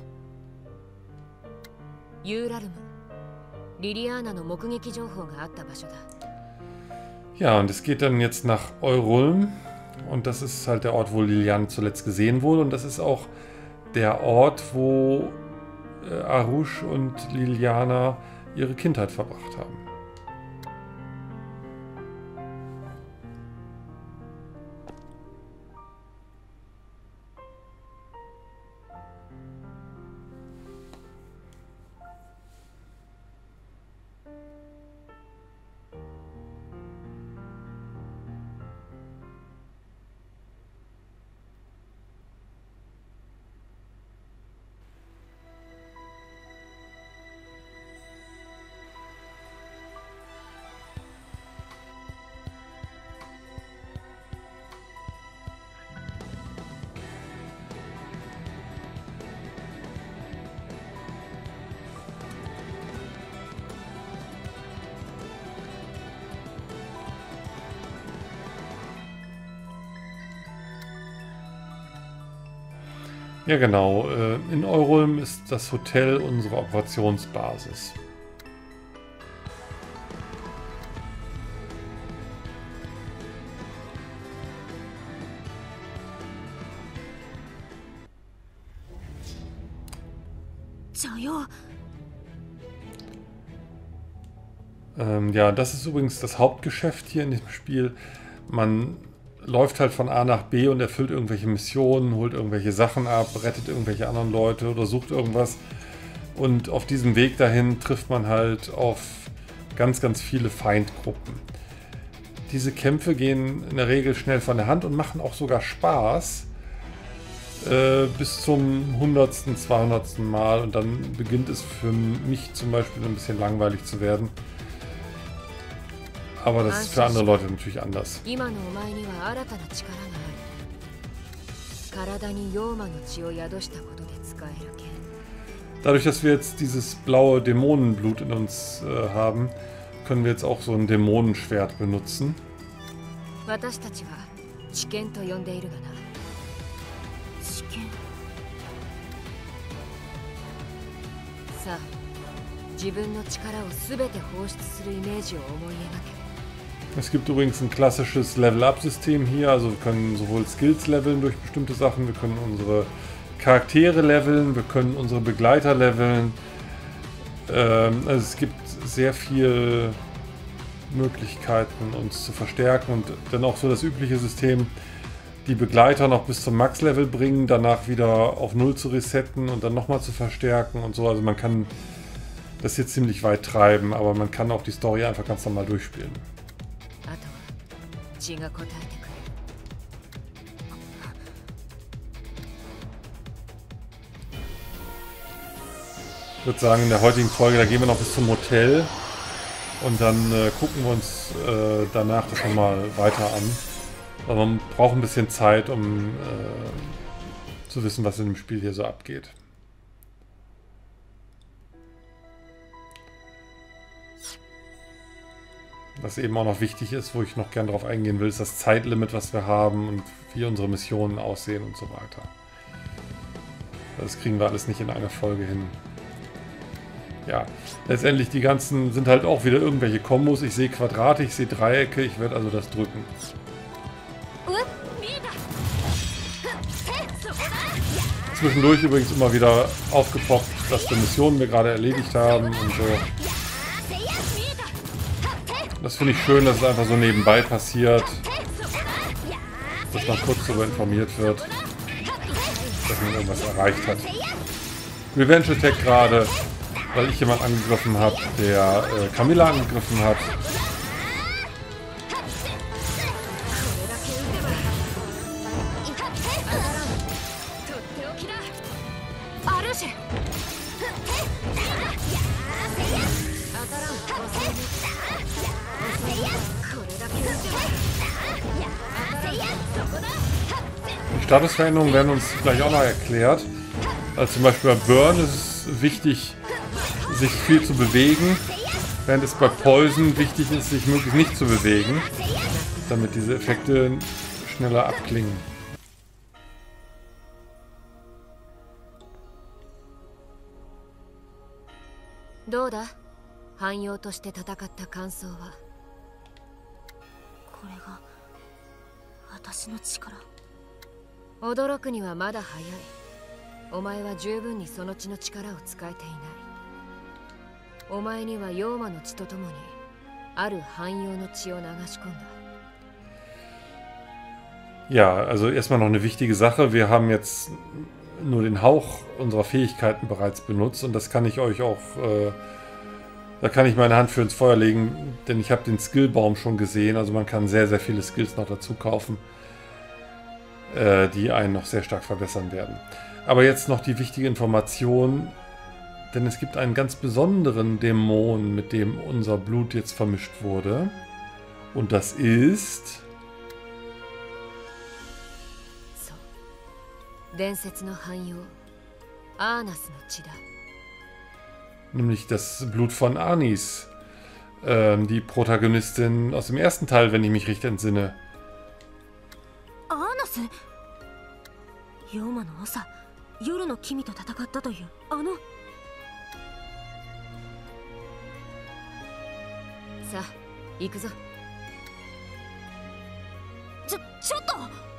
ユーラルム。リリアーナの目撃情報があった場所だ。 Ja, und es geht dann jetzt nach Eurulm. Und das ist halt der Ort, wo Liliana zuletzt gesehen wurde. Und das ist auch der Ort, wo äh, Arush und Liliana ihre Kindheit verbracht haben. Ja genau, in Eurulm ist das Hotel unsere Operationsbasis. Ähm, ja, das ist übrigens das Hauptgeschäft hier in diesem Spiel. Man läuft halt von A nach B und erfüllt irgendwelche Missionen, holt irgendwelche Sachen ab, rettet irgendwelche anderen Leute oder sucht irgendwas. Und auf diesem Weg dahin trifft man halt auf ganz, ganz viele Feindgruppen. Diese Kämpfe gehen in der Regel schnell von der Hand und machen auch sogar Spaß. Äh, bis zum hundertsten, zweihundertsten Mal. Und dann beginnt es für mich zum Beispiel ein bisschen langweilig zu werden. Aber das ist für andere Leute natürlich anders. Dadurch, dass wir jetzt dieses blaue Dämonenblut in uns äh, haben, können wir jetzt auch so ein Dämonenschwert benutzen. Es gibt übrigens ein klassisches Level-Up-System hier, also wir können sowohl Skills leveln durch bestimmte Sachen, wir können unsere Charaktere leveln, wir können unsere Begleiter leveln. Ähm, also es gibt sehr viele Möglichkeiten, uns zu verstärken und dann auch so das übliche System, die Begleiter noch bis zum Max-Level bringen, danach wieder auf Null zu resetten und dann nochmal zu verstärken und so. Also man kann das hier ziemlich weit treiben, aber man kann auch die Story einfach ganz normal durchspielen. Ich würde sagen, in der heutigen Folge, da gehen wir noch bis zum Hotel und dann äh, gucken wir uns äh, danach das nochmal weiter an. Aber man braucht ein bisschen Zeit, um äh, zu wissen, was in dem Spiel hier so abgeht. Was eben auch noch wichtig ist, wo ich noch gern drauf eingehen will, ist das Zeitlimit, was wir haben und wie unsere Missionen aussehen und so weiter. Das kriegen wir alles nicht in einer Folge hin. Ja, letztendlich die ganzen sind halt auch wieder irgendwelche Kombos. Ich sehe Quadrate, ich sehe Dreiecke, ich werde also das drücken. Zwischendurch übrigens immer wieder aufgepoppt, was für Missionen wir gerade erledigt haben und so. Das finde ich schön, dass es einfach so nebenbei passiert. Dass man kurz darüber informiert wird, dass man irgendwas erreicht hat. Revenge Attack gerade, weil ich jemanden angegriffen habe, der äh, Camilla angegriffen hat. Die Statusveränderungen werden uns gleich auch noch erklärt. Also zum Beispiel bei Burn ist es wichtig, sich viel zu bewegen, während es bei Poison wichtig ist, sich möglichst nicht zu bewegen, damit diese Effekte schneller abklingen. Wie da? 汎用として戦った感想は？ これが私の力。 驚くにはまだ早い。お前は十分にその血の力を使えていない。お前には妖魔の血とともにある汎用の血を流し込んだ。 Ja, also erstmal noch eine wichtige Sache. Wir haben jetzt nur den Hauch unserer Fähigkeiten bereits benutzt und das kann ich euch auch, äh, da kann ich meine Hand für ins Feuer legen, denn ich habe den Skillbaum schon gesehen. Also man kann sehr, sehr viele Skills noch dazu kaufen, äh, die einen noch sehr stark verbessern werden. Aber jetzt noch die wichtige Information, denn es gibt einen ganz besonderen Dämon, mit dem unser Blut jetzt vermischt wurde. Und das ist... 伝説の汎用アーナスの血だ。 Nämlich das Blut von Anis, ähm, die Protagonistin aus dem ersten Teil, wenn ich mich richtig entsinne. アーナス？妖魔の長、夜の君と戦ったというあの。 さあ、行くぞ。 ちょ、ちょっと。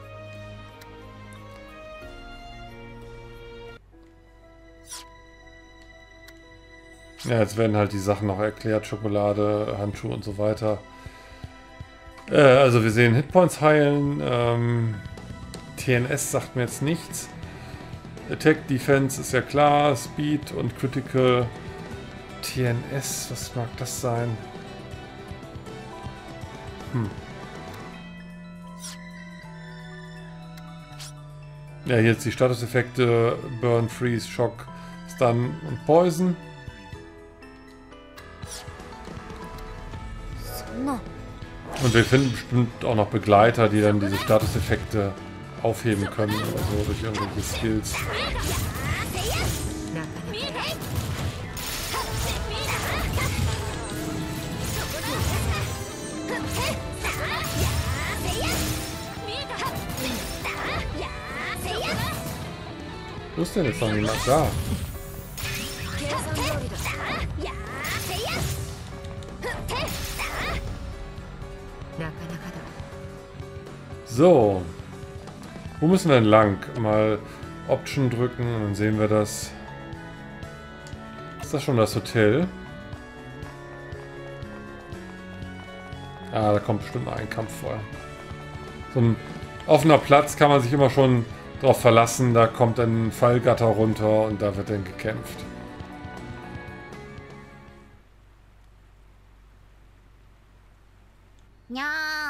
Ja, jetzt werden halt die Sachen noch erklärt, Schokolade, Handschuhe und so weiter. Äh, also wir sehen Hitpoints heilen, ähm, T N S sagt mir jetzt nichts. Attack, Defense ist ja klar, Speed und Critical. T N S, was mag das sein? Hm. Ja, hier jetzt die Statuseffekte, Burn, Freeze, Shock, Stun und Poison. Und wir finden bestimmt auch noch Begleiter, die dann diese Statuseffekte aufheben können oder so durch irgendwelche Skills. Wo ist denn jetzt noch jemand da? So. Wo müssen wir denn lang? Mal Option drücken und dann sehen wir das. Ist das schon das Hotel? Ah, da kommt bestimmt noch ein Kampf vor. So ein offener Platz kann man sich immer schon drauf verlassen. Da kommt dann ein Fallgatter runter und da wird dann gekämpft. Ja.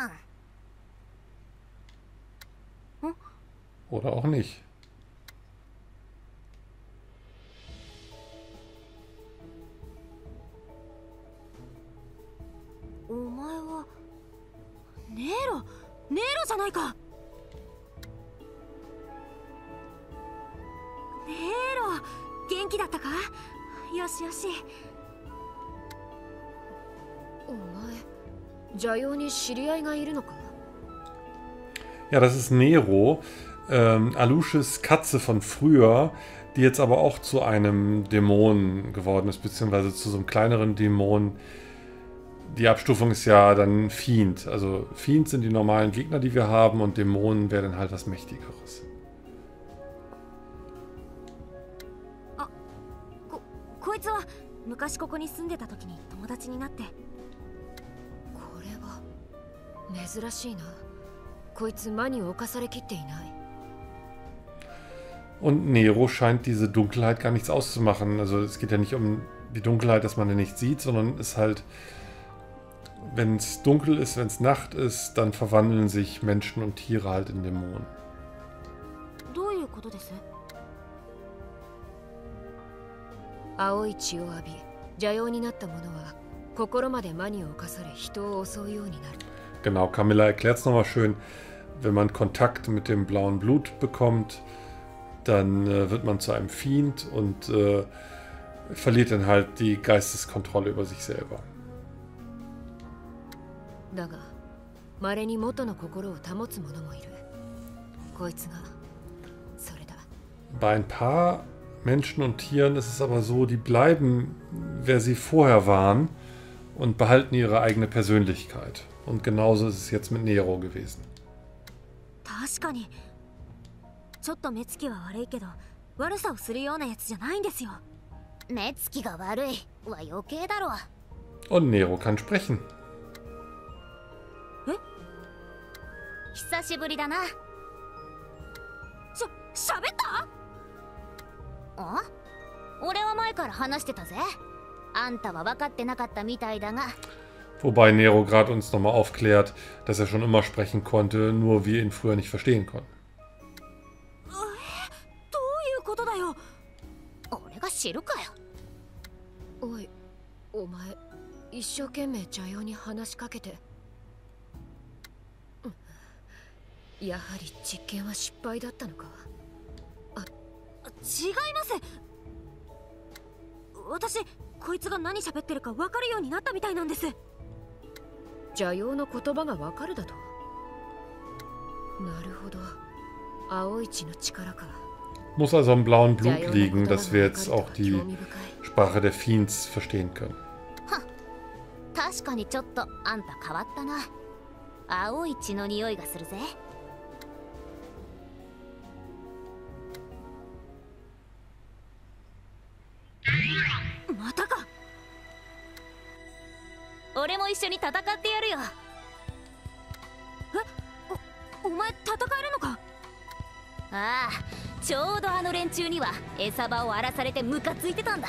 Oder auch nicht. お前はネロ、ネロじゃないか。ネロ、元気だったか？よしよし。 お前邪妖に知り合いがいるのか? Ja, das ist Nero, ähm, Alushis Katze von früher, die jetzt aber auch zu einem Dämon geworden ist, beziehungsweise zu so einem kleineren Dämon. Die Abstufung ist ja dann Fiend. Also Fiend sind die normalen Gegner, die wir haben, und Dämonen wäre dann halt was Mächtigeres. Ah, こ、こいつは昔ここに住んでた時に友達になって。 これは珍しいな。こいつ魔に侵されきっていない。 Und Nero scheint diese Dunkelheit gar nichts auszumachen. Also es geht ja nicht um die Dunkelheit, dass man den nicht sieht, sondern es ist halt, wenn es dunkel ist, wenn es Nacht ist, dann verwandeln sich Menschen und Tiere halt in Dämonen. どういうことです? 青い血を浴び、邪妖になった者は心まで魔に侵され人を襲うようになる。 Genau, Camilla erklärt es nochmal schön. Wenn man Kontakt mit dem blauen Blut bekommt, dann äh, wird man zu einem Fiend und äh, verliert dann halt die Geisteskontrolle über sich selber. だが、稀に元の心を保つ者もいる。こいつが、それだ。 Bei ein paar Menschen und Tieren ist es aber so, die bleiben, wer sie vorher waren, und behalten ihre eigene Persönlichkeit. Und genauso ist es jetzt mit Nero gewesen. 確かに。ちょっと目つきは悪いけど、悪さをするようなやつじゃないんですよ。 目つきが悪いは余計だろ。 Und Nero kann sprechen. 久しぶりだな。 しゃ、しゃべった？ あ？俺は前から話してたぜ。あんたは分かってなかったみたいだが。 Wobei Nero gerade uns nochmal aufklärt, dass er schon immer sprechen konnte, nur wir ihn früher nicht verstehen konnten. どういうことだよ。 俺が知るかよ。 おい、お前、一生懸命邪妖に話しかけて。 やはり実験は失敗だったのか。 あ、違います。私、こいつが何喋ってるか分かるようになったみたいなんです。 邪妖の言葉が分かるだと。なるほど。青い血の力か。 Muss also am blauen Blut liegen, dass wir jetzt auch die Sprache der Fiends verstehen können. 確かにちょっとあんた変わったな。青い血の匂いがするぜ。 またか。 俺も一緒に戦ってやるよ。 え、お、お前戦えるのか。 ああ、ちょうどあの連中には餌場を荒らされてムカついてたんだ。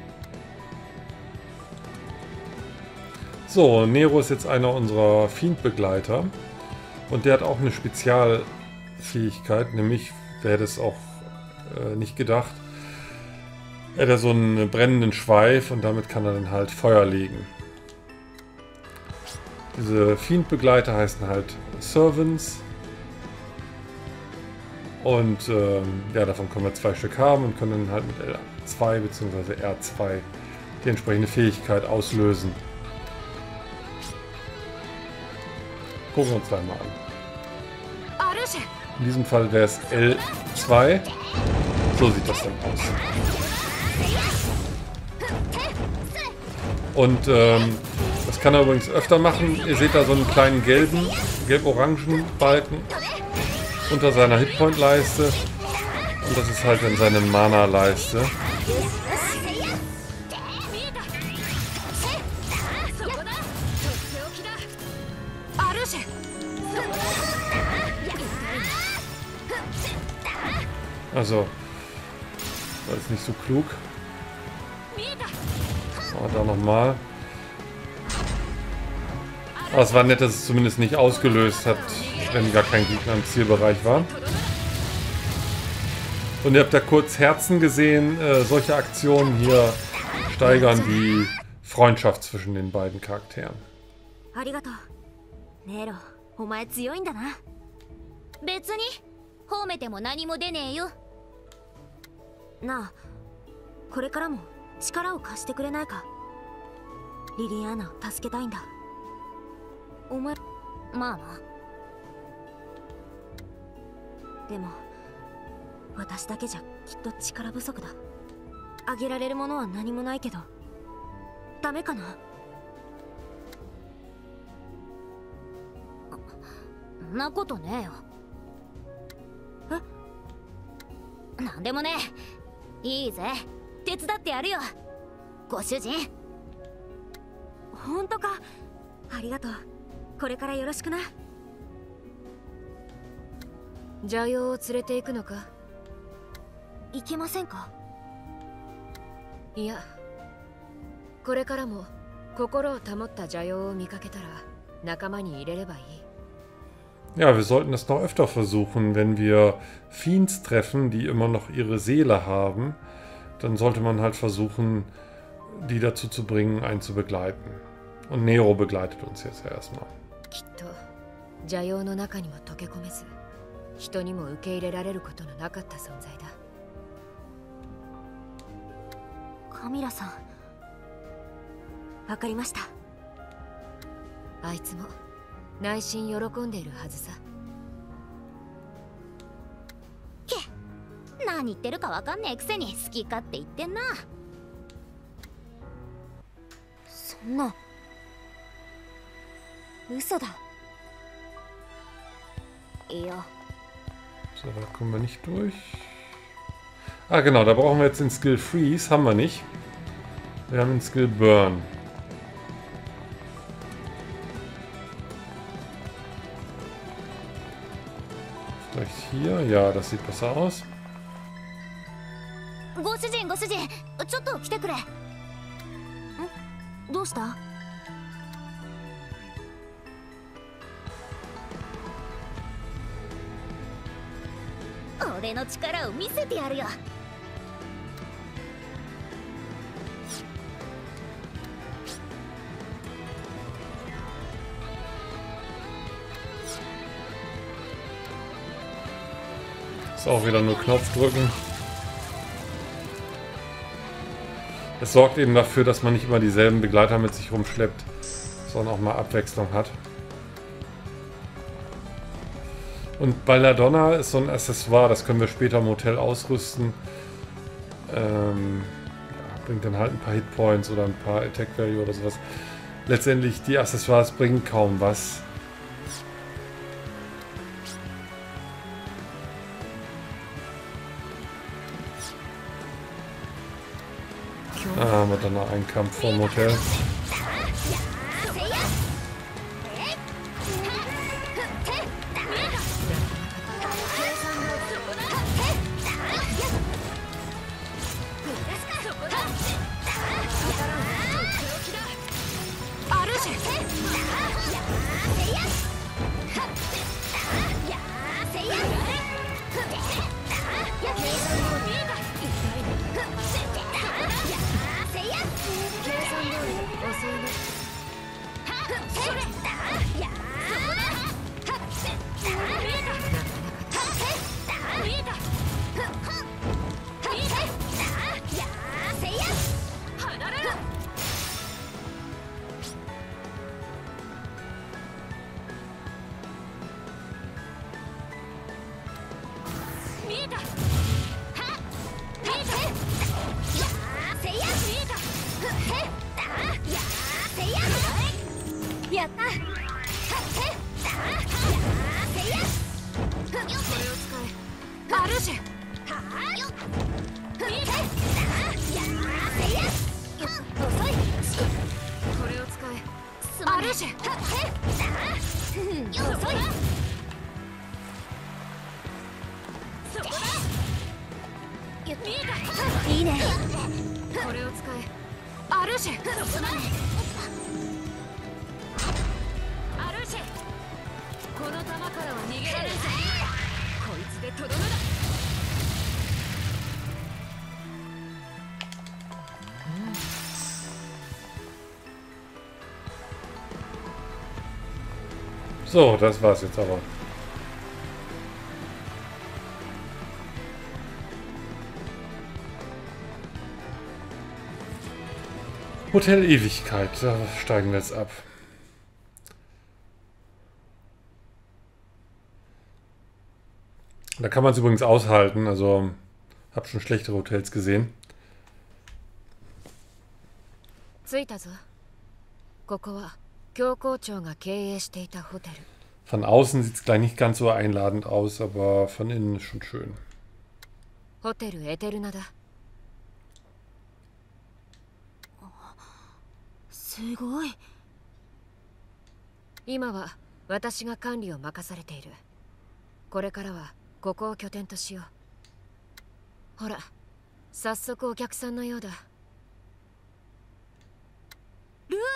So, Nero ist jetzt einer unserer Fiend-Begleiter und der hat auch eine Spezialfähigkeit, nämlich, wer hätte es auch äh, nicht gedacht, er hat ja so einen brennenden Schweif und damit kann er dann halt Feuer legen. Diese Fiend-Begleiter heißen halt Servants und ähm, ja, davon können wir zwei Stück haben und können dann halt mit L zwei bzw. R zwei die entsprechende Fähigkeit auslösen. Gucken wir uns da mal an. In diesem Fall wäre es L zwei. So sieht das dann aus. Und ähm, das kann er übrigens öfter machen. Ihr seht da so einen kleinen gelben, gelb-orangen Balken unter seiner Hitpoint-Leiste. Und das ist halt dann seine Mana-Leiste. Also, das ist nicht so klug. Oh, da nochmal. Aber es war nett, dass es zumindest nicht ausgelöst hat, wenn gar kein Gegner im Zielbereich war. Und ihr habt da kurz Herzen gesehen. Äh, solche Aktionen hier steigern die Freundschaft zwischen den beiden Charakteren. ありがとう。ネロ、お前強いんだな。 別に褒めても何も出ねえよ。 なあ、これからも力を貸してくれないか。リリアーナを助けたいんだ。 お前、まあな。でも私だけじゃきっと力不足だ。あげられるものは何もないけどダメかな。そんなことねえよ。え、なんでもねえ。いいぜ、手伝ってやるよご主人。ほんとか。ありがとう。これからよろしくな。 邪陽を連れて行くのか。 いけませんか。 いや、これからも心を保った邪陽を見かけたら仲間に入れればいい。 Ja, wir sollten es noch öfter versuchen. Wenn wir Fiends treffen, die immer noch ihre Seele haben, dann sollte man halt versuchen, die dazu zu bringen, einen zu begleiten. Und Nero begleitet uns jetzt erstmal. きっと邪陽の中にも溶け込めず、人にも受け入れられることのなかった存在だ。 カミラさん、わかりました。 あいつも内心喜んでいるはずさ。 け、何言ってるかわかんねえくせに好き勝手言ってんな。そんな嘘だ。いいよ。 So, da kommen wir nicht durch. Ah, genau, da brauchen wir jetzt den Skill Freeze. Haben wir nicht. Wir haben den Skill Burn. Vielleicht hier? Ja, das sieht besser aus. ご主人、ご主人、ちょっと来てくれ。ん？どうした？俺の力を見せてやるよ。 Ist auch wieder nur Knopf drücken. Es sorgt eben dafür, dass man nicht immer dieselben Begleiter mit sich rumschleppt, sondern auch mal Abwechslung hat. Und Belladonna ist so ein Accessoire, das können wir später im Hotel ausrüsten. Ähm, ja, bringt dann halt ein paar Hitpoints oder ein paar Attack Value oder sowas. Letztendlich, die Accessoires bringen kaum was. Ah, haben wir dann noch einen Kampf vom Hotel. So, das war's jetzt aber. Hotel Ewigkeit, da steigen wir jetzt ab. Da kann man es übrigens aushalten. Also, habe schon schlechtere Hotels gesehen. 着いたぞ。ここは教皇庁が経営していたホテル。 Von außen sieht es gleich nicht ganz so einladend aus, aber von innen ist schon schön. ホテルエテルナだ。 すごい。 今は私が管理を任されている。これからはここを拠点としよう。ほら、早速お客さんのようだ。 ルエ。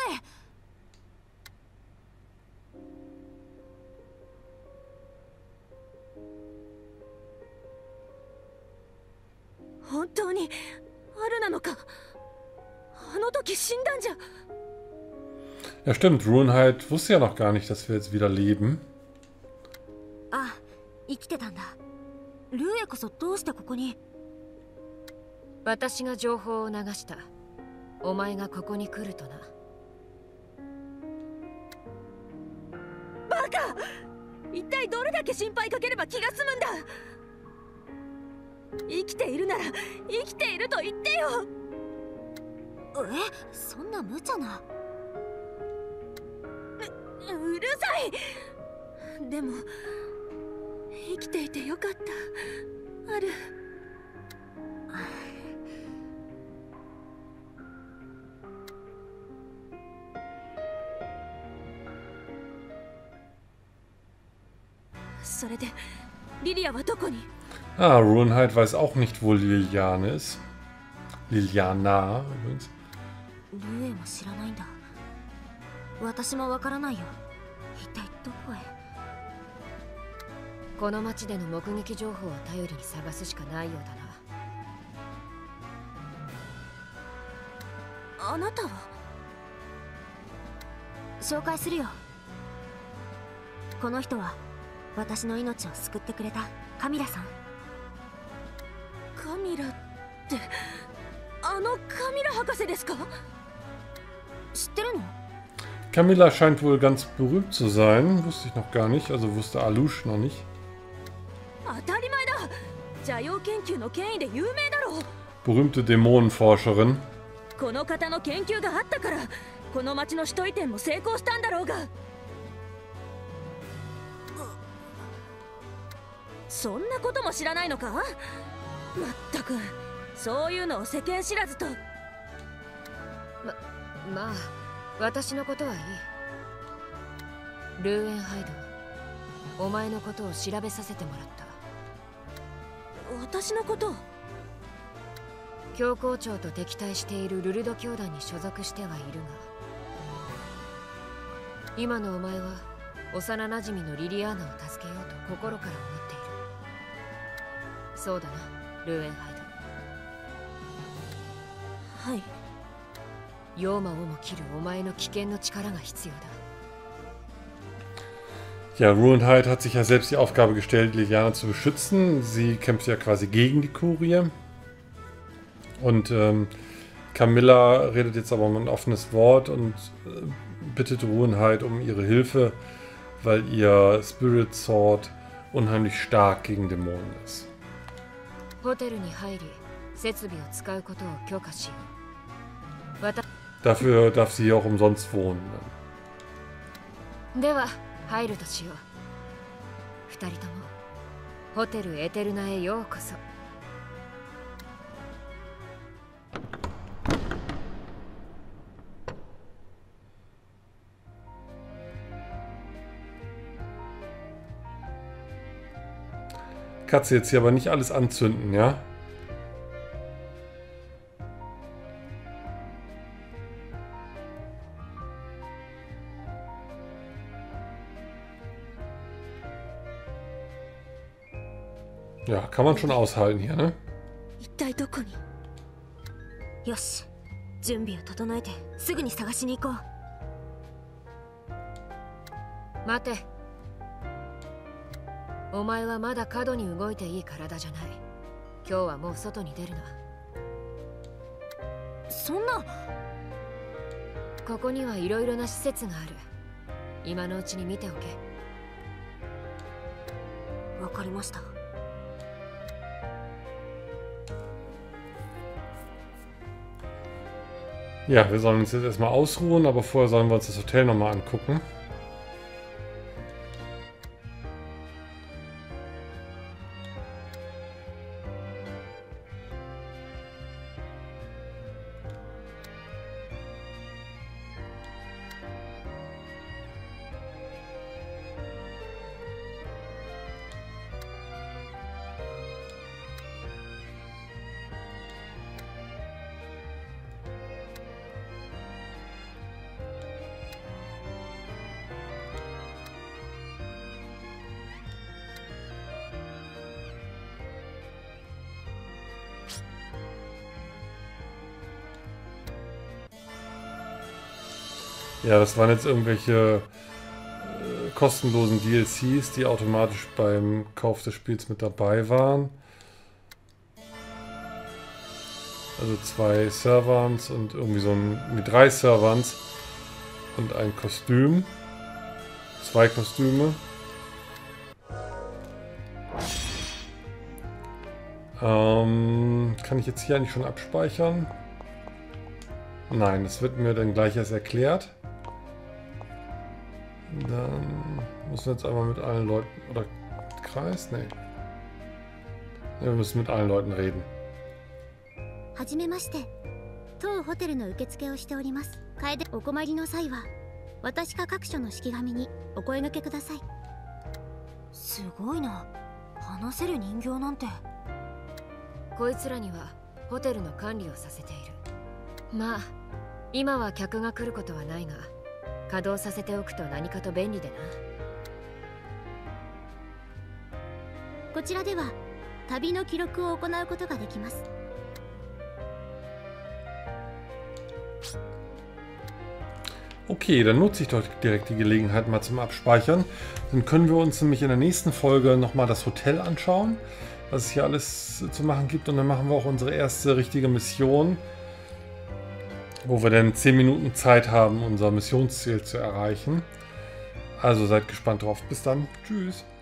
本当にアルなのか。あの時死んだんじゃ。 Ja, stimmt. Runeheit wusste ja noch gar nicht, dass wir jetzt wieder leben. あ、生きてたんだ。ルエこそどうしてここに。 私が情報を流した。お前がここに来るとな。 バカ！一体どれだけ心配かければ気が済むんだ。生きているなら生きていると言ってよ。 え、そんな無茶な。 う、うるさい。でも生きていてよかった。ある。それでリリアはどこに？ Ah, Runeheit weiß auch nicht, wo Liliane ist. Liliana übrigens. ルエも知らないんだ。私もわからないよ。一体どこへ。 この町での目撃情報を頼りに探すしかないようだな。 あなたは？紹介するよ。この人は私の命を救ってくれたカミラさん。 カミラってあのカミラ博士ですか？ 知ってるの？ Camilla scheint wohl ganz berühmt zu sein. Wusste ich noch gar nicht. Also wusste Alush noch nicht. 当たり前だ。邪妖研究の権威で有名だろう。 Berühmte Dämonenforscherin. この方の研究があったからこの町の首都移転も成功したんだろうが。そんなことも知らないのか？まったくそういうのを世間知らずと。 ま、まあ私のことはいい。ルーエンハイド、お前のことを調べさせてもらった。 私のこと？ 教皇庁と敵対しているルルド教団に所属してはいるが、今のお前は幼なじみのリリアーナを助けようと心から思っている。そうだな、ルーエンハイド。はい。 妖魔をも切るお前の危険の力が必要だ。 Ja, Runeheit hat sich ja selbst die Aufgabe gestellt, Liliana zu beschützen. Sie kämpft ja quasi gegen die Kurie. Und ähm, Camilla redet jetzt aber um ein offenes Wort und äh, bittet Runeheit um ihre Hilfe, weil ihr Spirit Sword unheimlich stark gegen Dämonen ist. ホテルに入り、設備を使うことを許可しよう。 Dafür darf sie hier auch umsonst wohnen. では入るとしよう。二人ともホテルエテルナへようこそ。 Katze, jetzt hier aber nicht alles anzünden, ja? Ja, kann man schon aushalten hier, ne? 一体どこに？ よし、準備を整えてすぐに探しに行こう。待て。お前はまだ過度に動いていい体じゃない。今日はもう外に出るな。 そんな。 ここにはいろいろな施設がある。今のうちに見ておけ。 わかりました。 Ja, wir sollen uns jetzt erstmal ausruhen, aber vorher sollen wir uns das Hotel nochmal angucken. Ja, das waren jetzt irgendwelche äh, kostenlosen D L Cs, die automatisch beim Kauf des Spiels mit dabei waren. Also zwei Servants und irgendwie so ein, mit drei Servants und ein Kostüm. Zwei Kostüme. Ähm, kann ich jetzt hier eigentlich schon abspeichern? Nein, das wird mir dann gleich erst erklärt. Dann müssen wir jetzt einmal mit allen Leuten... Oder Kreis? Nee. Ja, wir müssen mit allen Leuten reden. はじめまして。当ホテルの受付をしております。楓、お困りの際は私か各所の式紙にお声掛けください。すごいな。話せる人形なんて。 こいつらにはホテルの管理をさせている。まあ今は客が来ることはないが、稼働させておくと何かと便利でな。 こちらでは旅の記録を行うことができます。 Okay, dann nutze ich doch direkt die Gelegenheit mal zum Abspeichern. Dann können wir uns nämlich in der nächsten Folge nochmal das Hotel anschauen, was es hier alles zu machen gibt. Und dann machen wir auch unsere erste richtige Mission, wo wir dann zehn Minuten Zeit haben, unser Missionsziel zu erreichen. Also seid gespannt drauf. Bis dann. Tschüss.